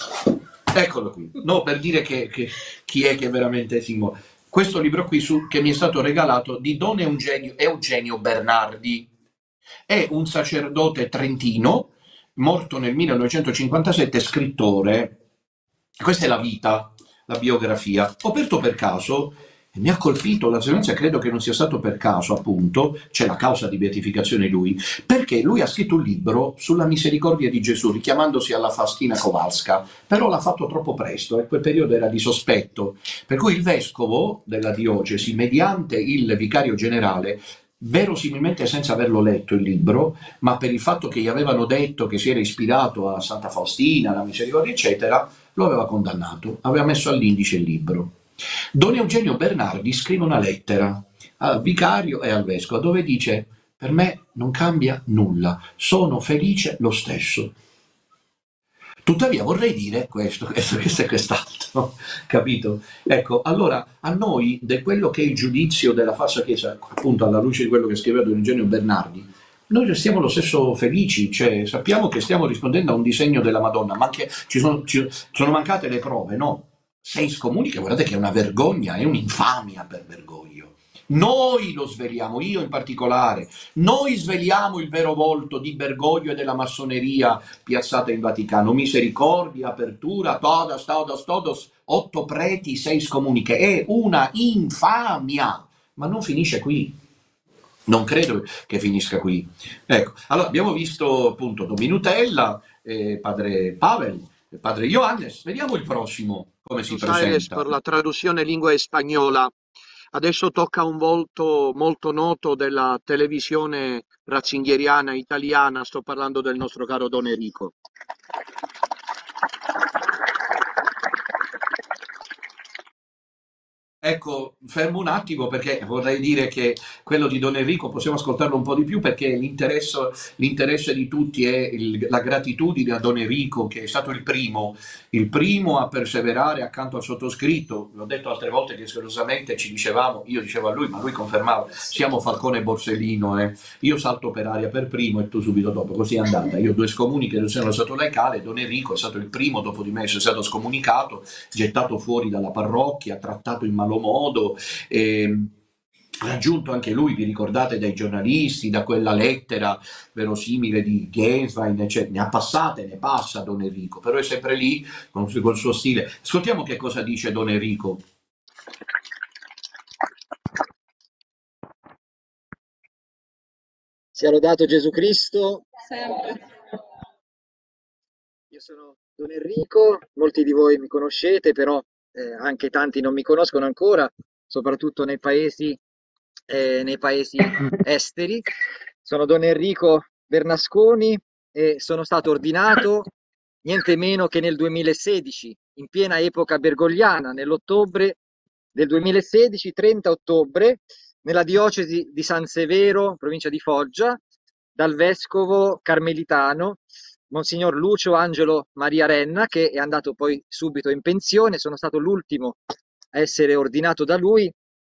Eccolo qui. No, per dire che, che chi è che veramente si muove. Questo libro qui su, che mi è stato regalato di Don Eugenio, Eugenio Bernardi, è un sacerdote trentino, morto nel millenovecentocinquantasette, scrittore. Questa è la vita, la biografia. Ho aperto per caso e mi ha colpito la sequenza, credo che non sia stato per caso, appunto, c'è la causa di beatificazione lui, perché lui ha scritto un libro sulla misericordia di Gesù, richiamandosi alla Faustina Kowalska, però l'ha fatto troppo presto, e quel periodo era di sospetto, per cui il vescovo della diocesi, mediante il vicario generale, verosimilmente senza averlo letto il libro, ma per il fatto che gli avevano detto che si era ispirato a Santa Faustina, alla misericordia, eccetera, lo aveva condannato, aveva messo all'indice il libro. Don Eugenio Bernardi scrive una lettera al vicario e al vescovo dove dice: per me non cambia nulla, sono felice lo stesso. Tuttavia vorrei dire questo, questo, questo e quest'altro, capito? Ecco, allora a noi di quello che è il giudizio della falsa chiesa, appunto alla luce di quello che scriveva Don Eugenio Bernardi, noi restiamo lo stesso felici, cioè sappiamo che stiamo rispondendo a un disegno della Madonna, ma anche ci sono, ci sono mancate le prove, no? Sei scomunica, guardate che è una vergogna, è un'infamia per Bergoglio. Noi lo sveliamo, io in particolare, noi sveliamo il vero volto di Bergoglio e della massoneria piazzata in Vaticano. Misericordia, apertura, todos, todos, todos, otto preti, sei scomuniche. È una infamia, ma non finisce qui. Non credo che finisca qui. Ecco, allora abbiamo visto appunto Dominutella, eh, padre Pavel, padre Johannes. Vediamo il prossimo. Come si presenta? Per la traduzione in lingua spagnola. Adesso tocca a un volto molto noto della televisione ratzingheriana italiana, sto parlando del nostro caro Don Enrico. Ecco, fermo un attimo perché vorrei dire che quello di Don Enrico possiamo ascoltarlo un po' di più, perché l'interesse, l'interesse di tutti è il, la gratitudine a Don Enrico, che è stato il primo, il primo a perseverare accanto al sottoscritto. L'ho detto altre volte che seriosamente ci dicevamo, io dicevo a lui, ma lui confermava, siamo Falcone e Borsellino, eh. Io salto per aria per primo e tu subito dopo, così è andata. Io due scomuniche non sono stato laicale, Don Enrico è stato il primo dopo di me a essere stato scomunicato, gettato fuori dalla parrocchia, trattato in malo modo, eh, raggiunto anche lui, vi ricordate, dai giornalisti, da quella lettera verosimile di Genswein, eccetera. Ne ha passate, ne passa Don Enrico, però è sempre lì con, con il suo stile. Ascoltiamo che cosa dice Don Enrico. Sia lodato Gesù Cristo. Sempre. Io sono Don Enrico, molti di voi mi conoscete, però eh, anche tanti non mi conoscono ancora, soprattutto nei paesi, eh, nei paesi esteri. Sono Don Enrico Bernasconi e sono stato ordinato niente meno che nel duemilasedici, in piena epoca bergogliana, nell'ottobre del duemilasedici, trenta ottobre, nella diocesi di San Severo, provincia di Foggia, dal vescovo carmelitano Monsignor Lucio Angelo Maria Renna, che è andato poi subito in pensione. Sono stato l'ultimo a essere ordinato da lui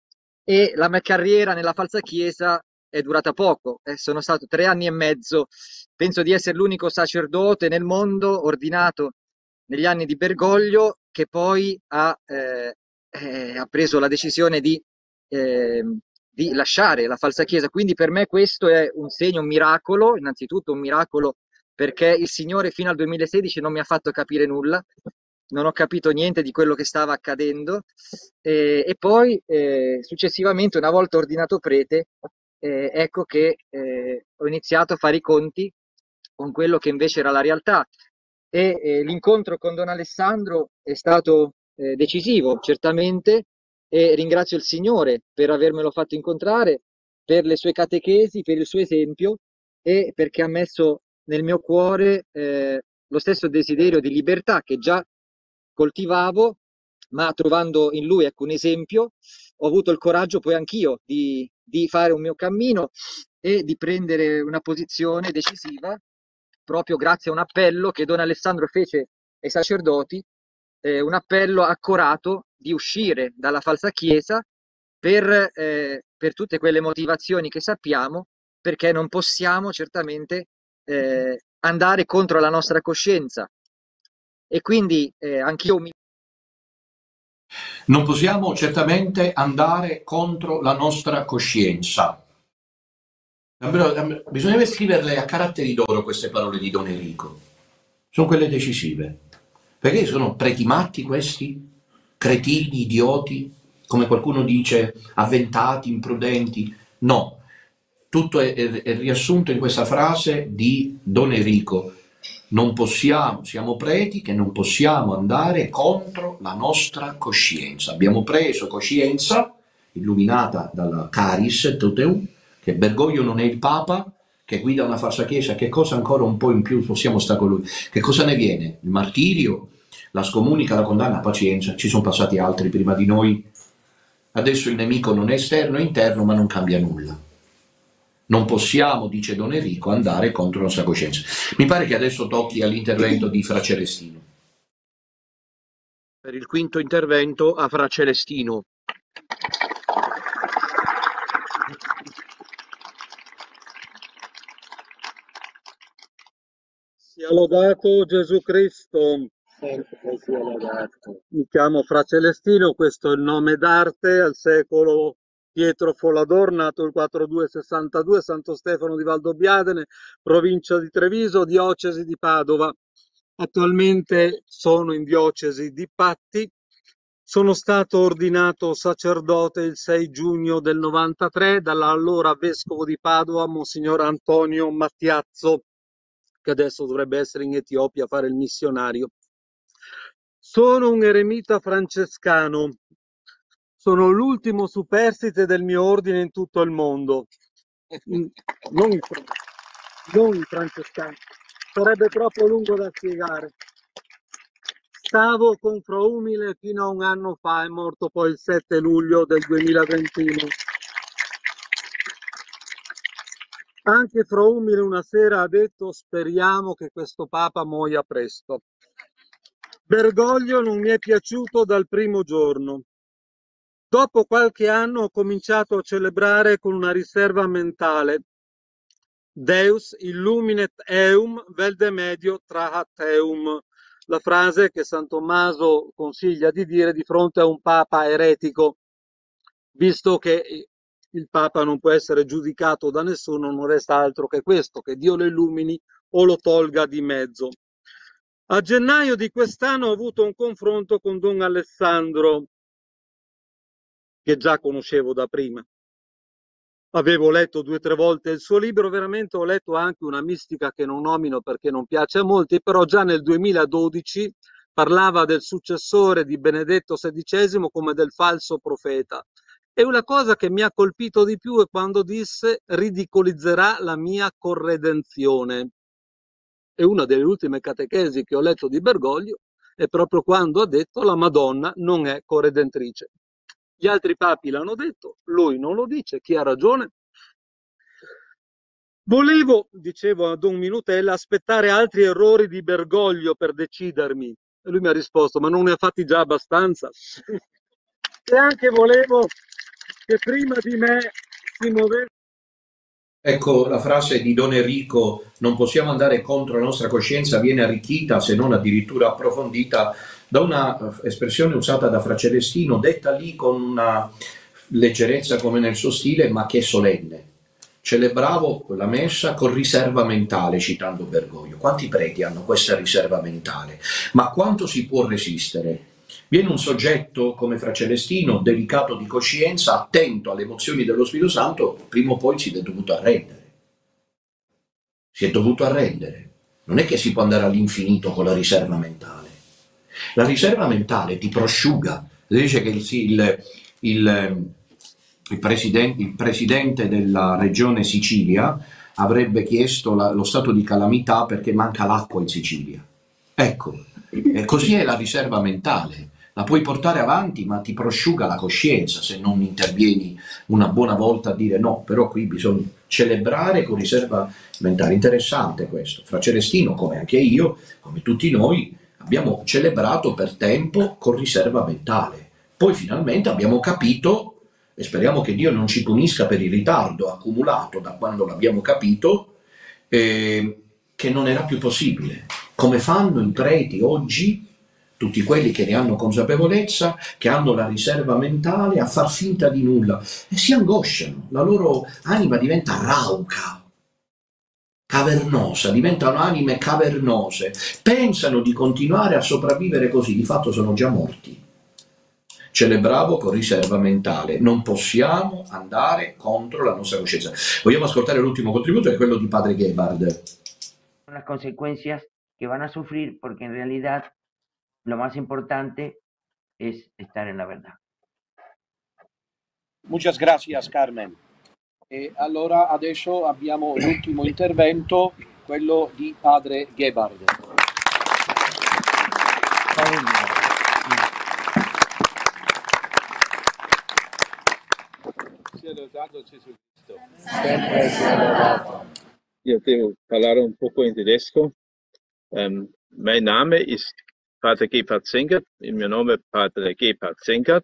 e la mia carriera nella falsa chiesa è durata poco. Eh, sono stato tre anni e mezzo, penso di essere l'unico sacerdote nel mondo ordinato negli anni di Bergoglio che poi ha, eh, eh, ha preso la decisione di, eh, di lasciare la falsa chiesa. Quindi per me questo è un segno, un miracolo, innanzitutto un miracolo perché il Signore fino al duemilasedici non mi ha fatto capire nulla, non ho capito niente di quello che stava accadendo eh, e poi eh, successivamente, una volta ordinato prete, eh, ecco che eh, ho iniziato a fare i conti con quello che invece era la realtà e eh, l'incontro con Don Alessandro è stato eh, decisivo, certamente, e ringrazio il Signore per avermelo fatto incontrare, per le sue catechesi, per il suo esempio e perché ha messo nel mio cuore eh, lo stesso desiderio di libertà che già coltivavo, ma trovando in lui, ecco, un esempio, ho avuto il coraggio poi anch'io di, di fare un mio cammino e di prendere una posizione decisiva proprio grazie a un appello che Don Alessandro fece ai sacerdoti, eh, un appello accorato di uscire dalla falsa chiesa per, eh, per tutte quelle motivazioni che sappiamo, perché non possiamo certamente eh, andare contro la nostra coscienza. E quindi eh, anch'io mi... Non possiamo certamente andare contro la nostra coscienza. Bisognerebbe scriverle a caratteri d'oro queste parole di Don Enrico. Sono quelle decisive. Perché sono preti matti questi? Cretini, idioti? Come qualcuno dice, avventati, imprudenti? No. Tutto è, è, è riassunto in questa frase di Don Enrico. Non possiamo, siamo preti che non possiamo andare contro la nostra coscienza. Abbiamo preso coscienza, illuminata dalla Caris Toteum, che Bergoglio non è il Papa, che guida una falsa chiesa. Che cosa ancora un po' in più possiamo stare con lui? Che cosa ne viene? Il martirio, la scomunica, la condanna, pazienza, ci sono passati altri prima di noi. Adesso il nemico non è esterno, è interno, ma non cambia nulla. Non possiamo, dice Don Enrico, andare contro la nostra coscienza. Mi pare che adesso tocchi all'intervento di Fra Celestino. Per il quinto intervento a Fra Celestino. Sia lodato Gesù Cristo. Sempre sia lodato. Mi chiamo Fra Celestino, questo è il nome d'arte, al secolo Pietro Follador, nato il quarantaduesessantadue, Santo Stefano di Valdobbiadene, provincia di Treviso, diocesi di Padova. Attualmente sono in diocesi di Patti. Sono stato ordinato sacerdote il sei giugno del novantatré dall'allora vescovo di Padova, Monsignor Antonio Mattiazzo, che adesso dovrebbe essere in Etiopia a fare il missionario. Sono un eremita francescano. Sono l'ultimo superstite del mio ordine in tutto il mondo. Non i, non i francescani. Sarebbe troppo lungo da spiegare. Stavo con Fra Umile fino a un anno fa, è morto poi il sette luglio del duemilaventuno. Anche Fra Umile una sera ha detto: speriamo che questo Papa muoia presto. Bergoglio non mi è piaciuto dal primo giorno. Dopo qualche anno ho cominciato a celebrare con una riserva mentale: Deus illuminet eum vel de medio trahat eum, la frase che San Tommaso consiglia di dire di fronte a un Papa eretico, visto che il Papa non può essere giudicato da nessuno, non resta altro che questo, che Dio lo illumini o lo tolga di mezzo. A gennaio di quest'anno ho avuto un confronto con Don Alessandro, che già conoscevo da prima. avevo letto due o tre volte il suo libro, veramente ho letto anche una mistica che non nomino perché non piace a molti, però già nel duemiladodici parlava del successore di Benedetto sedicesimo come del falso profeta. E una cosa che mi ha colpito di più è quando disse ridicolizzerà la mia corredenzione. E una delle ultime catechesi che ho letto di Bergoglio è proprio quando ha detto la Madonna non è corredentrice. Gli altri papi l'hanno detto, lui non lo dice, chi ha ragione? Volevo, dicevo a Don Minutella, aspettare altri errori di Bergoglio per decidermi. E lui mi ha risposto, ma non ne ha fatti già abbastanza? E anche volevo che prima di me si muovesse. Ecco, la frase di Don Enrico, non possiamo andare contro la nostra coscienza, viene arricchita, se non addirittura approfondita, da una espressione usata da Fra Celestino, detta lì con una leggerezza come nel suo stile, ma che è solenne. Celebravo la messa con riserva mentale, citando Bergoglio. Quanti preti hanno questa riserva mentale? Ma quanto si può resistere? Viene un soggetto come Fra Celestino, delicato di coscienza, attento alle emozioni dello Spirito Santo, prima o poi si è dovuto arrendere. Si è dovuto arrendere. Non è che si può andare all'infinito con la riserva mentale. La riserva mentale ti prosciuga. Dice che il, il, il, il, presidente, il presidente della regione Sicilia avrebbe chiesto la, lo stato di calamità perché manca l'acqua in Sicilia. Ecco, e così è la riserva mentale. La puoi portare avanti, ma ti prosciuga la coscienza se non intervieni una buona volta a dire no, però qui bisogna celebrare con riserva mentale. Interessante questo. Fra Celestino, come anche io, come tutti noi, abbiamo celebrato per tempo con riserva mentale. Poi finalmente abbiamo capito, e speriamo che Dio non ci punisca per il ritardo accumulato da quando l'abbiamo capito, eh, che non era più possibile. Come fanno i preti oggi, tutti quelli che ne hanno consapevolezza, che hanno la riserva mentale, a far finta di nulla e si angosciano, la loro anima diventa rauca, cavernosa, diventano anime cavernose, pensano di continuare a sopravvivere così, di fatto sono già morti. Celebravo con riserva mentale, non possiamo andare contro la nostra coscienza. Vogliamo ascoltare l'ultimo contributo, che è quello di Padre Gebhard. Las consecuencias que van a sufrir porque en realidad lo más importante es estar en la verdad. Muchas gracias, Carmen. E allora adesso abbiamo l'ultimo intervento, quello di Padre Gebhard. Sia lodato Gesù Cristo. Sempre sia lodato. Io devo parlare un poco in tedesco. Um, mein Name ist Pater Gebhard Zenkert, il mio nome è Padre Gebhard Zenkert.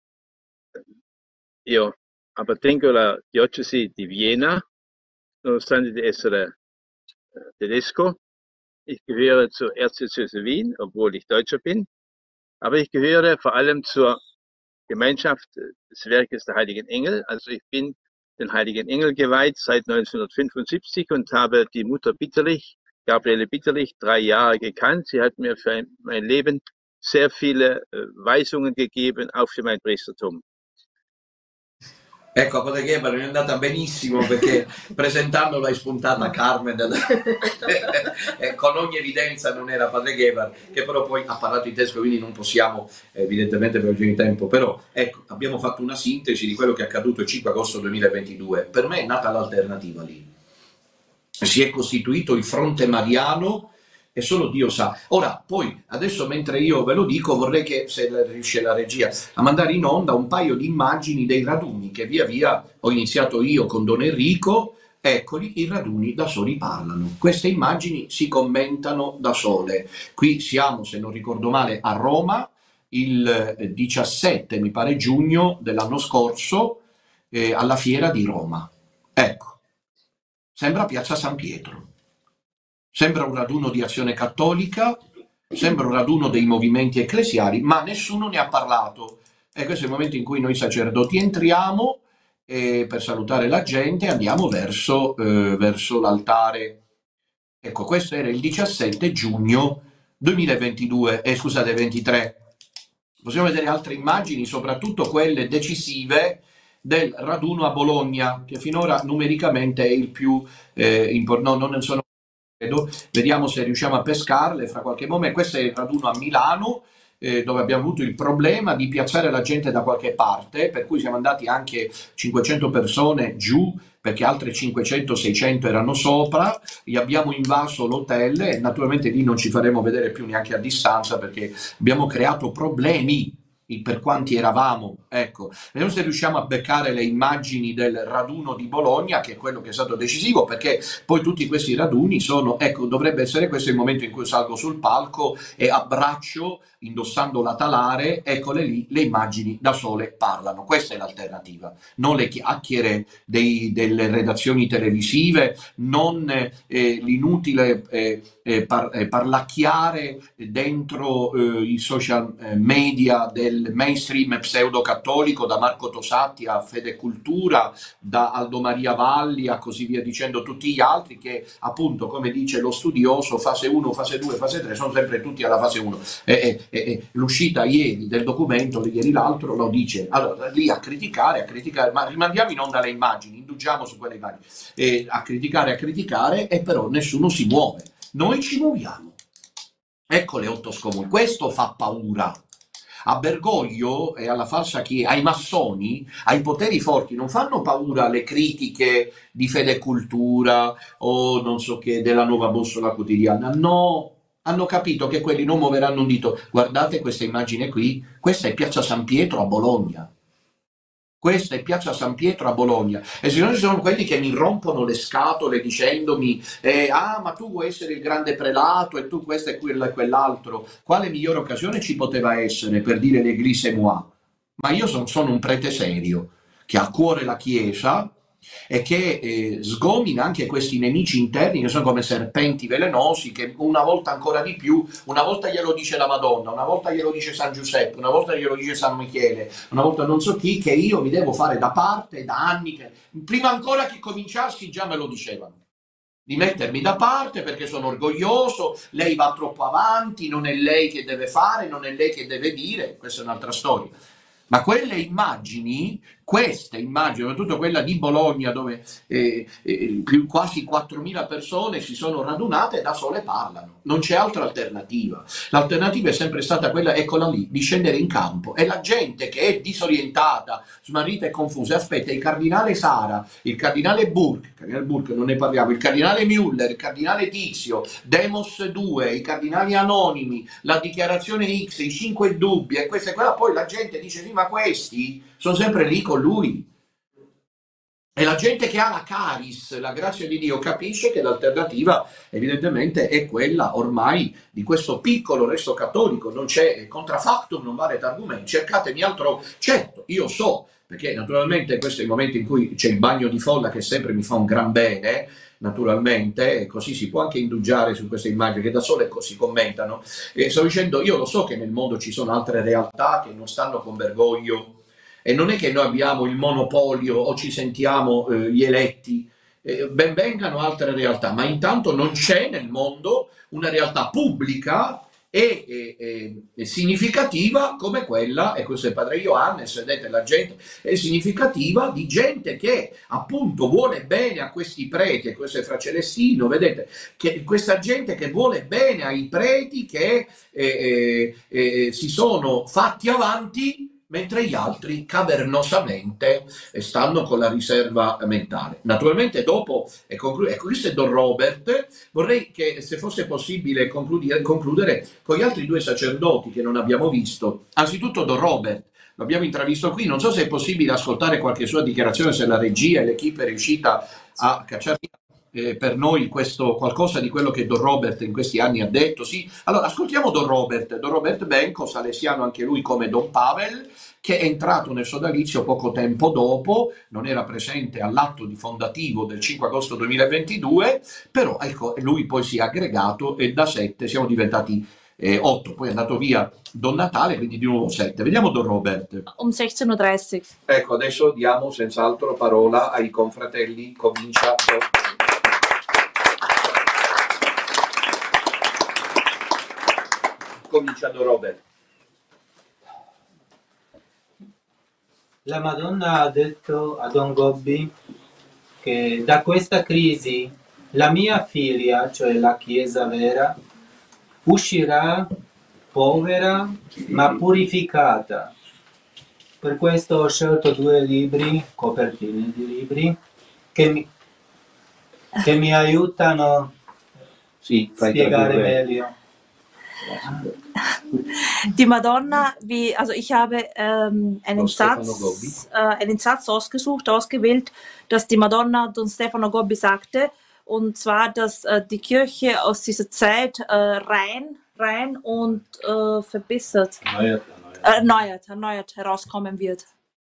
Io appartengo alla diocesi di Vienna, nonostante di essere äh, tedesco. Ich gehöre zur Erzdiözese Wien, obwohl ich Deutscher bin. Aber ich gehöre vor allem zur Gemeinschaft des Werkes der Heiligen Engel. Also ich bin den Heiligen Engel geweiht seit neunzehnhundertfünfundsiebzig und habe die Mutter Bitterlich, Gabriele Bitterlich, drei Jahre gekannt. Sie hat mir für mein Leben sehr viele Weisungen gegeben, auch für mein Priestertum. Ecco, a Padre Gebhard è andata benissimo perché presentandolo hai spuntata Carmen e con ogni evidenza non era Padre Gebhard, che però poi ha parlato in tedesco, quindi non possiamo evidentemente per il tempo, però ecco, abbiamo fatto una sintesi di quello che è accaduto il cinque agosto duemilaventidue. Per me è nata l'alternativa lì, si è costituito il fronte mariano e solo Dio sa. Ora, poi, adesso mentre io ve lo dico, vorrei che, se riesce la regia, a mandare in onda un paio di immagini dei raduni che via via ho iniziato io con Don Enrico. Eccoli, i raduni da soli parlano. Queste immagini si commentano da sole. Qui siamo, se non ricordo male, a Roma, il diciassette, mi pare, giugno dell'anno scorso, eh, alla Fiera di Roma. Ecco, sembra Piazza San Pietro. Sembra un raduno di Azione Cattolica, sembra un raduno dei movimenti ecclesiali, ma nessuno ne ha parlato. E questo è il momento in cui noi sacerdoti entriamo e per salutare la gente andiamo verso, eh, verso l'altare. Ecco, questo era il diciassette giugno duemilaventidue, eh, scusate, ventitré. Possiamo vedere altre immagini, soprattutto quelle decisive del raduno a Bologna, che finora numericamente è il più eh, importante, no, non sono credo, vediamo se riusciamo a pescarle fra qualche momento. Questo è il raduno a Milano, eh, dove abbiamo avuto il problema di piazzare la gente da qualche parte, per cui siamo andati anche cinquecento persone giù, perché altre cinquecento seicento erano sopra, gli abbiamo invaso l'hotel e naturalmente lì non ci faremo vedere più neanche a distanza, perché abbiamo creato problemi per quanti eravamo. Ecco, vediamo se riusciamo a beccare le immagini del raduno di Bologna, che è quello che è stato decisivo, perché poi tutti questi raduni sono, ecco, dovrebbe essere questo il momento in cui salgo sul palco e abbraccio, indossando la talare, eccole lì, le immagini da sole parlano. Questa è l'alternativa, non le chiacchiere dei, delle redazioni televisive, non eh, l'inutile eh, eh, par, eh, parlacchiare dentro eh, i social eh, media del mainstream pseudo-cattolico, da Marco Tosatti a Fede Cultura, da Aldo Maria Valli a così via dicendo, tutti gli altri che appunto, come dice lo studioso, fase uno, fase due, fase tre, sono sempre tutti alla fase uno. E, e, e, l'uscita ieri del documento, ieri l'altro, lo dice. Allora, lì a criticare, a criticare, ma rimandiamo in onda le immagini, indugiamo su quelle immagini, e a criticare, a criticare, e però nessuno si muove. Noi ci muoviamo. Ecco le otto scomune. Questo fa paura. A Bergoglio e alla falsa chiesa, ai massoni, ai poteri forti non fanno paura le critiche di Fede Cultura o non so che della Nuova Bussola Quotidiana. No, hanno capito che quelli non muoveranno un dito. Guardate questa immagine qui, questa è Piazza San Pietro a Bologna. Questa è Piazza San Pietro a Bologna, e se non ci sono quelli che mi rompono le scatole dicendomi eh, ah ma tu vuoi essere il grande prelato e tu questo e quello e quell'altro, quale migliore occasione ci poteva essere per dire l'Église moi? Ma io son, sono un prete serio che ha a cuore la Chiesa e che eh, sgomina anche questi nemici interni che sono come serpenti velenosi, che una volta ancora di più, una volta glielo dice la Madonna, una volta glielo dice San Giuseppe, una volta glielo dice San Michele, una volta non so chi, che io mi devo fare da parte da anni, che prima ancora che cominciassi già me lo dicevano, di mettermi da parte perché sono orgoglioso, lei va troppo avanti, non è lei che deve fare, non è lei che deve dire, questa è un'altra storia. Ma quelle immagini, queste immagini, soprattutto quella di Bologna dove eh, eh, più, quasi quattromila persone si sono radunate, da sole parlano, non c'è altra alternativa. L'alternativa è sempre stata quella, eccola lì, di scendere in campo, e la gente che è disorientata, smarrita e confusa, aspetta il cardinale Sara, il cardinale Burke, il cardinale Burke non ne parliamo, il cardinale Müller, il cardinale Tizio, Demos due, i cardinali anonimi, la dichiarazione X, i cinque dubbi e questa e quella, poi la gente dice sì, ma questi sono sempre lì con lui. E la gente che ha la caris, la grazia di Dio, capisce che l'alternativa evidentemente è quella ormai di questo piccolo resto cattolico, non c'è contrafactum, non vale d'argumento, cercatemi altro. Certo, io so, perché naturalmente questo è il momento in cui c'è il bagno di folla che sempre mi fa un gran bene, naturalmente, e così si può anche indugiare su queste immagini che da sole si commentano. E sto dicendo, io lo so che nel mondo ci sono altre realtà che non stanno con Bergoglio, e non è che noi abbiamo il monopolio o ci sentiamo eh, gli eletti, eh, ben vengano altre realtà, ma intanto non c'è nel mondo una realtà pubblica e, e, e significativa come quella, e questo è Padre Ioannes, vedete la gente, è significativa di gente che appunto vuole bene a questi preti, e questo è Fra Celestino, vedete, che questa gente che vuole bene ai preti che eh, eh, si sono fatti avanti mentre gli altri cavernosamente stanno con la riserva mentale. Naturalmente dopo, e conclu- ecco, questo è Don Robert, vorrei che se fosse possibile concludere, concludere con gli altri due sacerdoti che non abbiamo visto. Anzitutto Don Robert, lo abbiamo intravisto qui, non so se è possibile ascoltare qualche sua dichiarazione, se la regia e l'equipe è riuscita a cacciare eh, per noi questo, qualcosa di quello che Don Robert in questi anni ha detto. Sì, allora ascoltiamo Don Robert, Don Robert Benco, salesiano anche lui come Don Pavel, che è entrato nel sodalizio poco tempo dopo, non era presente all'atto di fondativo del cinque agosto duemilaventidue, però ecco, lui poi si è aggregato e da sette siamo diventati eh, otto, poi è andato via Don Natale, quindi di nuovo sette. Vediamo Don Robert. Um sechzehn Uhr dreißig. Ecco, adesso diamo senz'altro parola ai confratelli, comincia Don... comincia Don Robert. la Madonna ha detto a Don Gobbi che da questa crisi la mia figlia, cioè la Chiesa vera, uscirà povera ma purificata. Per questo ho scelto due libri, copertine di libri, che mi, che mi aiutano Sì, a spiegare meglio. Die Madonna, wie, also ich habe ähm, einen, Don Stefano Gobbi. Satz, äh, einen Satz ausgesucht, ausgewählt, dass die Madonna Don Stefano Gobbi sagte, und zwar, dass äh, die Kirche aus dieser Zeit äh, rein, rein und äh, verbessert, Erneuert, erneuert, erneuert herauskommen wird.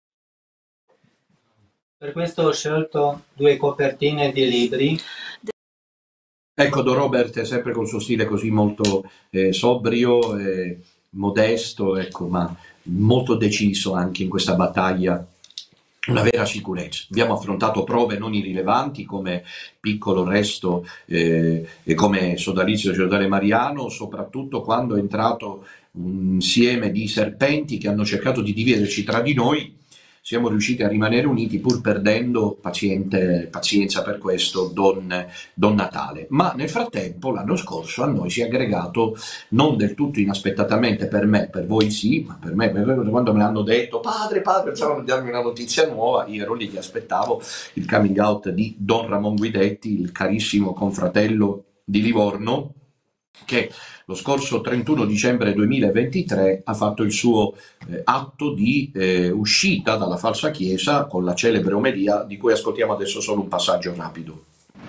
Per questo ho scelto due copertine di libri. Ecco, Don Robert è sempre con il suo stile così molto eh, sobrio, eh, modesto, ecco, ma molto deciso anche in questa battaglia, una vera sicurezza. Abbiamo affrontato prove non irrilevanti come Piccolo Resto eh, e come Sodalizio Sacerdotale Mariano, soprattutto quando è entrato un insieme di serpenti che hanno cercato di dividerci tra di noi. Siamo riusciti a rimanere uniti pur perdendo paziente, pazienza per questo Don, Don Natale. Ma nel frattempo l'anno scorso a noi si è aggregato, non del tutto inaspettatamente per me, per voi sì, ma per me, quando me l'hanno detto padre, padre, pensavano di darmi una notizia nuova, io ero lì che aspettavo il coming out di Don Ramon Guidetti, il carissimo confratello di Livorno, che lo scorso trentuno dicembre duemilaventitré ha fatto il suo eh, atto di eh, uscita dalla falsa chiesa con la celebre omelia di cui ascoltiamo adesso solo un passaggio rapido.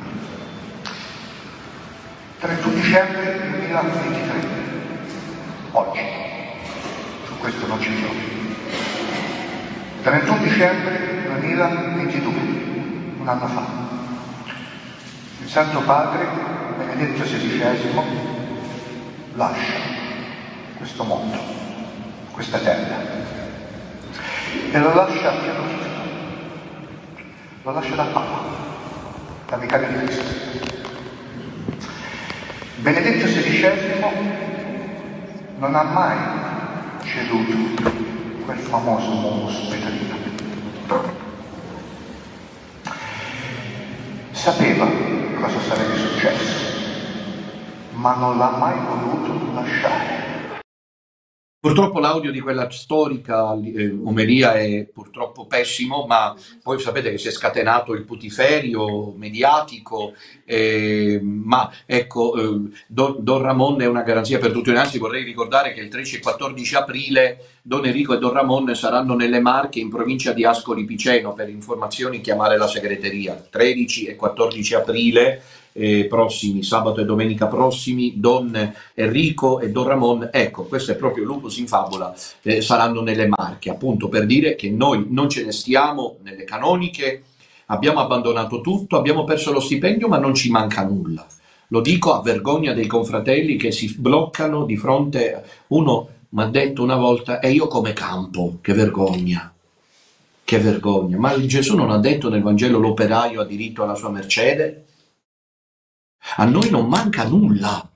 trentuno dicembre duemilaventitré, oggi, su questo non ci sono. trentuno dicembre duemilaventidue, un anno fa, il Santo Padre Benedetto sedicesimo lascia questo mondo, questa terra, e lo lascia a pianista, lo lascia da Papa, da Vicario di Cristo. Benedetto sedicesimo non ha mai ceduto quel famoso modus veterino. Sapeva cosa sarebbe successo, ma non l'ha mai voluto lasciare. Purtroppo l'audio di quella storica eh, omelia è purtroppo pessimo, ma poi sapete che si è scatenato il putiferio mediatico, eh, ma ecco, eh, Don, Don Ramon è una garanzia per tutti. Anzi, vorrei ricordare che il tredici e quattordici aprile Don Enrico e Don Ramon saranno nelle Marche in provincia di Ascoli Piceno. Per informazioni chiamare la segreteria. tredici e quattordici aprile Eh, prossimi, sabato e domenica prossimi, Don Enrico e Don Ramon, ecco, questo è proprio Lupus in Fabula, eh, saranno nelle Marche, appunto per dire che noi non ce ne stiamo nelle canoniche, abbiamo abbandonato tutto, abbiamo perso lo stipendio, ma non ci manca nulla. Lo dico a vergogna dei confratelli che si bloccano di fronte. Uno mi ha detto una volta, e io come campo, che vergogna. Che vergogna, ma Gesù non ha detto nel Vangelo l'operaio ha diritto alla sua mercede? A noi non manca nulla,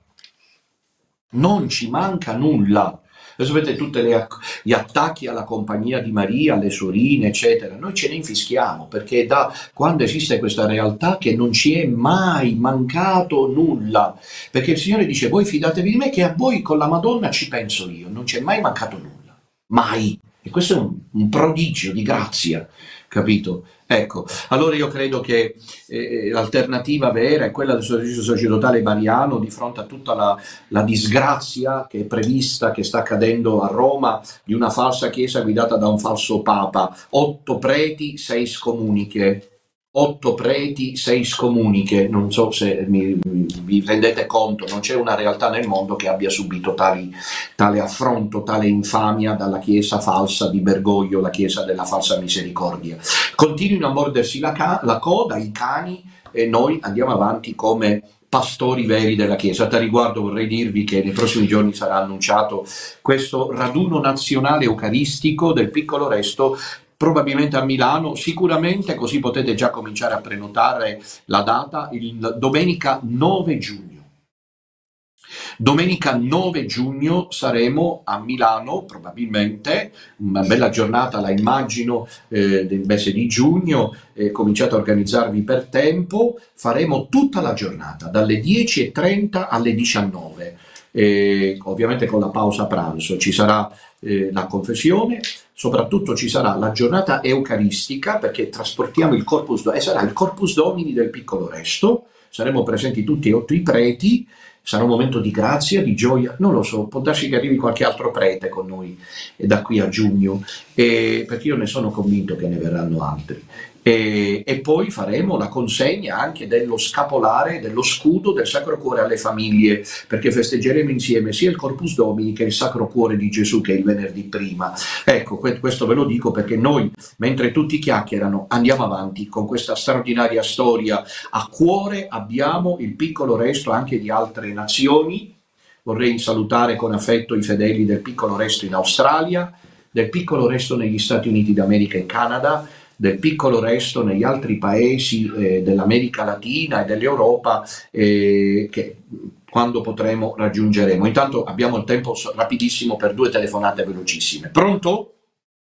non ci manca nulla. Adesso vedete tutti gli attacchi alla compagnia di Maria, alle sorine, eccetera. Noi ce ne infischiamo perché è da quando esiste questa realtà che non ci è mai mancato nulla. Perché il Signore dice, voi fidatevi di me che a voi con la Madonna ci penso io, non ci è mai mancato nulla, mai. E questo è un, un prodigio di grazia, capito? Ecco, allora io credo che eh, l'alternativa vera è quella del servizio sacerdotale mariano di fronte a tutta la, la disgrazia che è prevista, che sta accadendo a Roma, di una falsa chiesa guidata da un falso papa. Otto preti, sei scomuniche. Otto preti, sei scomuniche. Non so se mi, vi rendete conto, non c'è una realtà nel mondo che abbia subito tali, tale affronto, tale infamia dalla chiesa falsa di Bergoglio, la chiesa della falsa misericordia. Continuino a mordersi la, ca- la coda, i cani, e noi andiamo avanti come pastori veri della Chiesa. A tal riguardo vorrei dirvi che nei prossimi giorni sarà annunciato questo raduno nazionale eucaristico del Piccolo Resto, probabilmente a Milano, sicuramente, così potete già cominciare a prenotare la data, il domenica nove giugno. Domenica nove giugno saremo a Milano, probabilmente, una bella giornata, la immagino, eh, del mese di giugno, eh, cominciate a organizzarvi per tempo, faremo tutta la giornata, dalle dieci e trenta alle diciannove, eh, ovviamente con la pausa pranzo, ci sarà eh, la confessione, soprattutto ci sarà la giornata eucaristica, perché trasportiamo il Corpus Domini, e sarà il Corpus Domini del Piccolo Resto, saremo presenti tutti e otto i preti, sarà un momento di grazia, di gioia, non lo so, può darsi che arrivi qualche altro prete con noi da qui a giugno, e, perché io ne sono convinto che ne verranno altri. E, e poi faremo la consegna anche dello scapolare, dello scudo del Sacro Cuore alle famiglie, perché festeggeremo insieme sia il Corpus Domini che il Sacro Cuore di Gesù, che è il venerdì prima. Ecco, questo ve lo dico perché noi, mentre tutti chiacchierano, andiamo avanti con questa straordinaria storia. A cuore abbiamo il Piccolo Resto anche di altre nazioni. Vorrei salutare con affetto i fedeli del Piccolo Resto in Australia, del Piccolo Resto negli Stati Uniti d'America e Canada, del Piccolo Resto negli altri paesi eh, dell'America Latina e dell'Europa, eh, che quando potremo raggiungeremo. Intanto abbiamo il tempo rapidissimo per due telefonate velocissime. Pronto?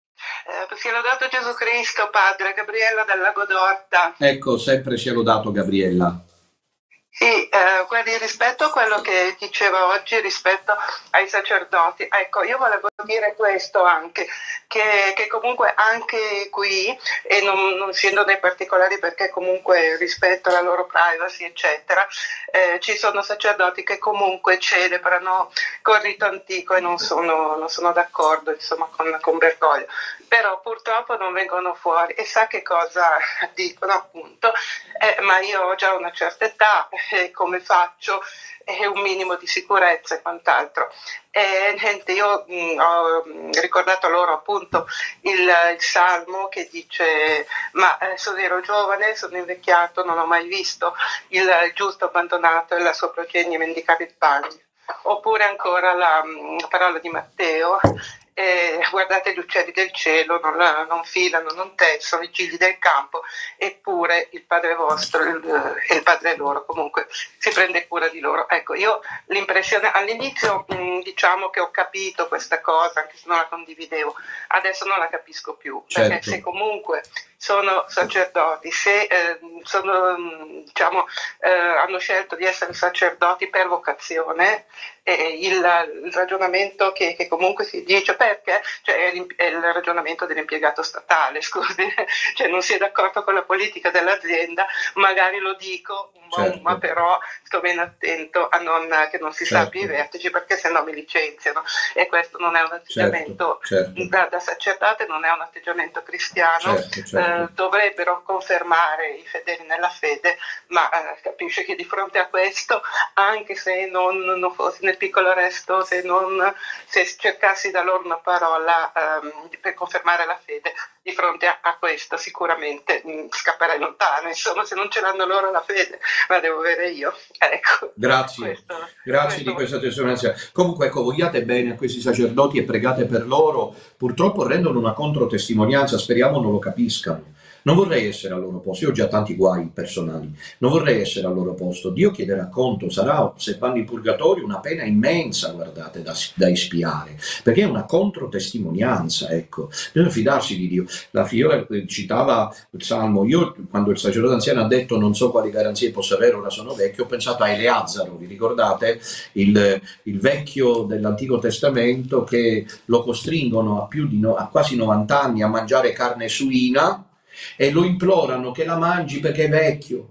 Eh, sia lodato Gesù Cristo, Padre. Gabriella dal Lago d'Orta. Ecco, sempre sia lodato, Gabriella. Sì, eh, guardi, rispetto a quello che diceva oggi, rispetto ai sacerdoti, ecco, io volevo dire questo anche, che, che comunque anche qui, e non, non scendo nei particolari perché comunque rispetto alla loro privacy, eccetera, eh, ci sono sacerdoti che comunque celebrano col rito antico e non sono, non sono d'accordo, insomma, con, con Bergoglio. Però purtroppo non vengono fuori e sa che cosa dicono, appunto, eh, ma io ho già una certa età, eh, come faccio, e eh, un minimo di sicurezza e quant'altro. E niente, io mh, ho ricordato loro appunto il, il salmo che dice: ma eh, sono ero giovane, sono invecchiato, non ho mai visto il, il giusto abbandonato e la sua progenie mendicare il pane. Oppure ancora la, la parola di Matteo: Eh, guardate gli uccelli del cielo, non, non filano, non tessono, i gigli del campo, eppure il Padre vostro e il, il Padre loro comunque si prende cura di loro. Ecco, io l'impressione all'inizio mh, diciamo che ho capito questa cosa, anche se non la condividevo, adesso non la capisco più, certo. Perché se comunque sono sacerdoti, se eh, sono, diciamo, eh, hanno scelto di essere sacerdoti per vocazione, eh, il, il ragionamento che, che comunque si dice, perché cioè, è, è il ragionamento dell'impiegato statale, scusi, cioè non si è d'accordo con la politica dell'azienda, magari lo dico, certo. ma però sto ben attento a non, che non si certo. sappi i vertici, perché sennò mi licenziano, e questo non è un atteggiamento certo, certo. Da, da sacerdote, non è un atteggiamento cristiano. Certo, certo. Eh, dovrebbero confermare i fedeli nella fede, ma eh, capisce che di fronte a questo, anche se non, non fossi nel Piccolo Resto, se, non, se cercassi da loro una parola ehm, per confermare la fede, di fronte a, a questo sicuramente mh, scapperei lontano, insomma, se non ce l'hanno loro la fede, la devo avere io. Ecco. Grazie, questo, grazie questo... di questa testimonianza. Comunque, ecco, vogliate bene a questi sacerdoti e pregate per loro, purtroppo rendono una controtestimonianza, speriamo non lo capiscano. Non vorrei essere al loro posto, io ho già tanti guai personali, non vorrei essere al loro posto. Dio chiederà conto, sarà, se vanno in purgatorio, una pena immensa, guardate, da, da espiare, perché è una controtestimonianza, ecco, bisogna fidarsi di Dio. La figliola citava il Salmo, io quando il sacerdote anziano ha detto non so quali garanzie possa avere, ora sono vecchio, ho pensato a Eleazzaro, vi ricordate? Il, il vecchio dell'Antico Testamento che lo costringono a, più di no, a quasi novanta anni a mangiare carne suina, e lo implorano che la mangi perché è vecchio,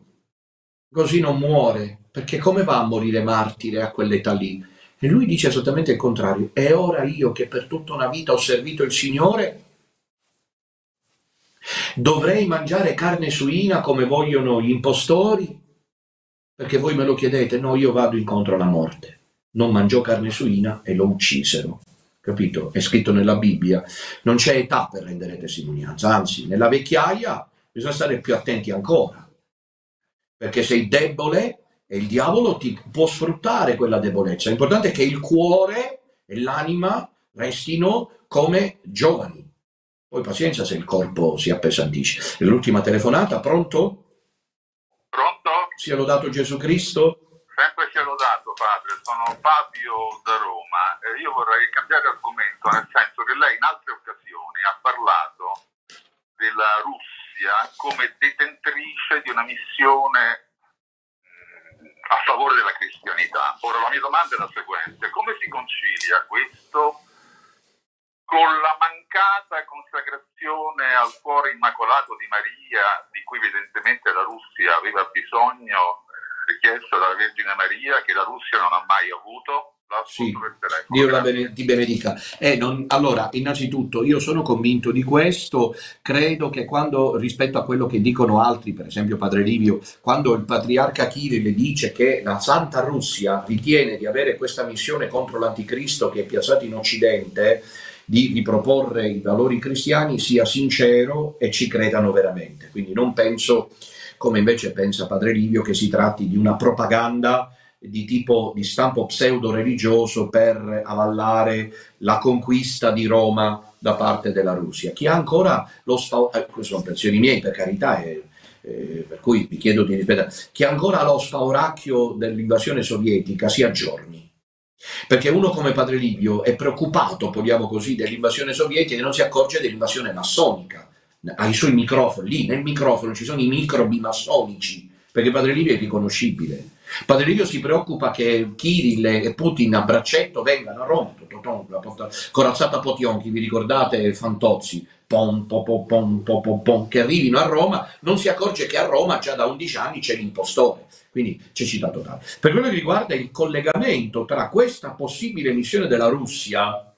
così non muore, perché come va a morire martire a quell'età lì? E lui dice esattamente il contrario: e ora io che per tutta una vita ho servito il Signore dovrei mangiare carne suina come vogliono gli impostori? Perché voi me lo chiedete? No, io vado incontro alla morte. Non mangiò carne suina e lo uccisero. Capito? È scritto nella Bibbia, non c'è età per rendere testimonianza, anzi, nella vecchiaia bisogna stare più attenti ancora, perché sei debole e il diavolo ti può sfruttare quella debolezza. L'importante è che il cuore e l'anima restino come giovani. Poi pazienza se il corpo si appesantisce. L'ultima telefonata, pronto? Pronto? Sia lodato Gesù Cristo. Sempre sia lodato, padre. Sono Fabio da Roma e io vorrei cambiare argomento, nel senso che lei in altre occasioni ha parlato della Russia come detentrice di una missione mh, a favore della cristianità. Ora la mia domanda è la seguente: come si concilia questo con la mancata consacrazione al cuore immacolato di Maria, di cui evidentemente la Russia aveva bisogno, richiesta dalla Vergine Maria, che la Russia non ha mai avuto? Sì, Dio la bene, ti benedica. Eh, non, allora, innanzitutto, io sono convinto di questo, credo che quando, rispetto a quello che dicono altri, per esempio Padre Livio, quando il patriarca Kirill dice che la Santa Russia ritiene di avere questa missione contro l'Anticristo che è piazzato in Occidente, di riproporre i valori cristiani, sia sincero e ci credano veramente. Quindi non penso, come invece pensa Padre Livio, che si tratti di una propaganda di tipo di stampo pseudo-religioso per avallare la conquista di Roma da parte della Russia. Chi ha ancora lo spauracchio, eh, questi sono pensieri miei per carità, eh, eh, per cui vi chiedo di rispettare, chi ha ancora lo spauracchio dell'invasione sovietica si aggiorni. Perché uno come Padre Livio è preoccupato, vogliamo così, dell'invasione sovietica e non si accorge dell'invasione massonica. Ha i suoi microfoni, lì nel microfono ci sono i microbi massonici, perché Padre Livio è riconoscibile. Padre Livio si preoccupa che Kirill e Putin a braccetto vengano a Roma, la corazzata Potionchi, vi ricordate Fantozzi, pom, pom, pom, pom, pom, pom, che arrivino a Roma, non si accorge che a Roma già da undici anni c'è l'impostore, quindi cecità totale. Per quello che riguarda il collegamento tra questa possibile missione della Russia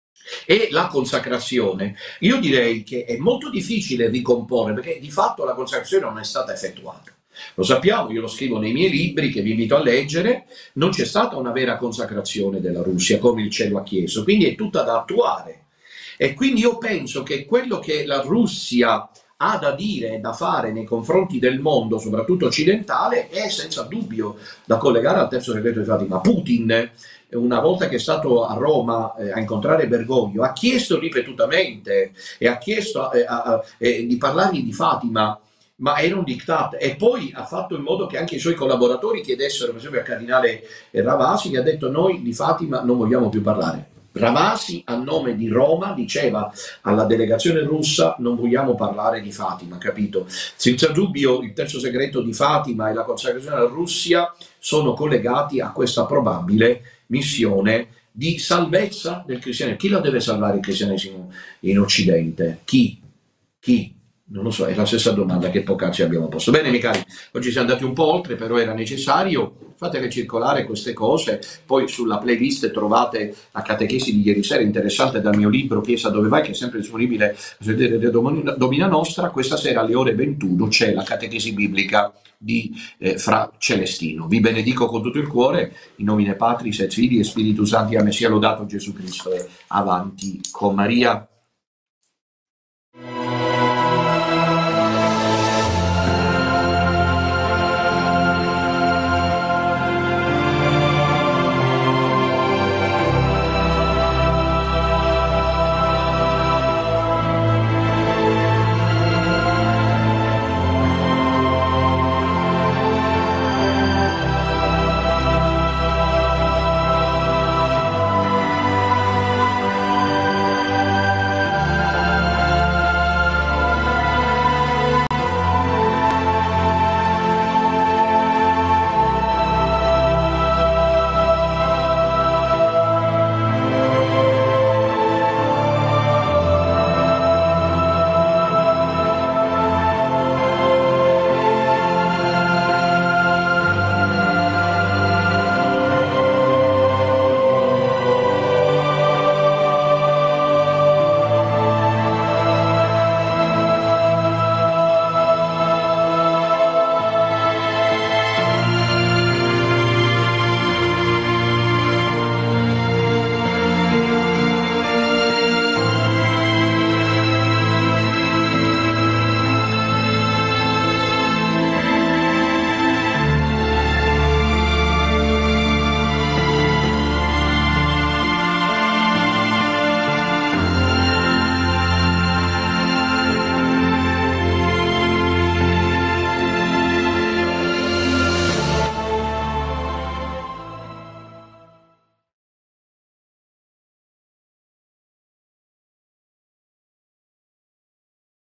e la consacrazione, io direi che è molto difficile ricomporre, perché di fatto la consacrazione non è stata effettuata. Lo sappiamo, io lo scrivo nei miei libri che vi invito a leggere, non c'è stata una vera consacrazione della Russia come il cielo ha chiesto, quindi è tutta da attuare. E quindi io penso che quello che la Russia ha da dire e da fare nei confronti del mondo, soprattutto occidentale, è senza dubbio da collegare al terzo decreto di Fatima. Putin, una volta che è stato a Roma eh, a incontrare Bergoglio, ha chiesto ripetutamente e ha chiesto eh, a, a, eh, di parlargli di Fatima, ma era un diktat, e poi ha fatto in modo che anche i suoi collaboratori chiedessero, per esempio al cardinale Ravasi, che ha detto: noi di Fatima non vogliamo più parlare. Ravasi a nome di Roma diceva alla delegazione russa: non vogliamo parlare di Fatima, capito? Senza dubbio il terzo segreto di Fatima e la consacrazione alla Russia sono collegati a questa probabile missione di salvezza del cristianesimo. Chi la deve salvare il cristianesimo in Occidente? Chi? Chi? Non lo so, è la stessa domanda che poc'anzi abbiamo posto. Bene, miei cari, oggi siamo andati un po' oltre, però era necessario. Fatele circolare queste cose. Poi sulla playlist trovate la catechesi di ieri sera, interessante, dal mio libro Chiesa dove vai, che è sempre disponibile a vedere Domina Nostra. Questa sera alle ore ventuno c'è la catechesi biblica di eh, Fra Celestino. Vi benedico con tutto il cuore, in nomine Patris et Filii e Spiritus Sancti. A me sia lodato Gesù Cristo e avanti con Maria.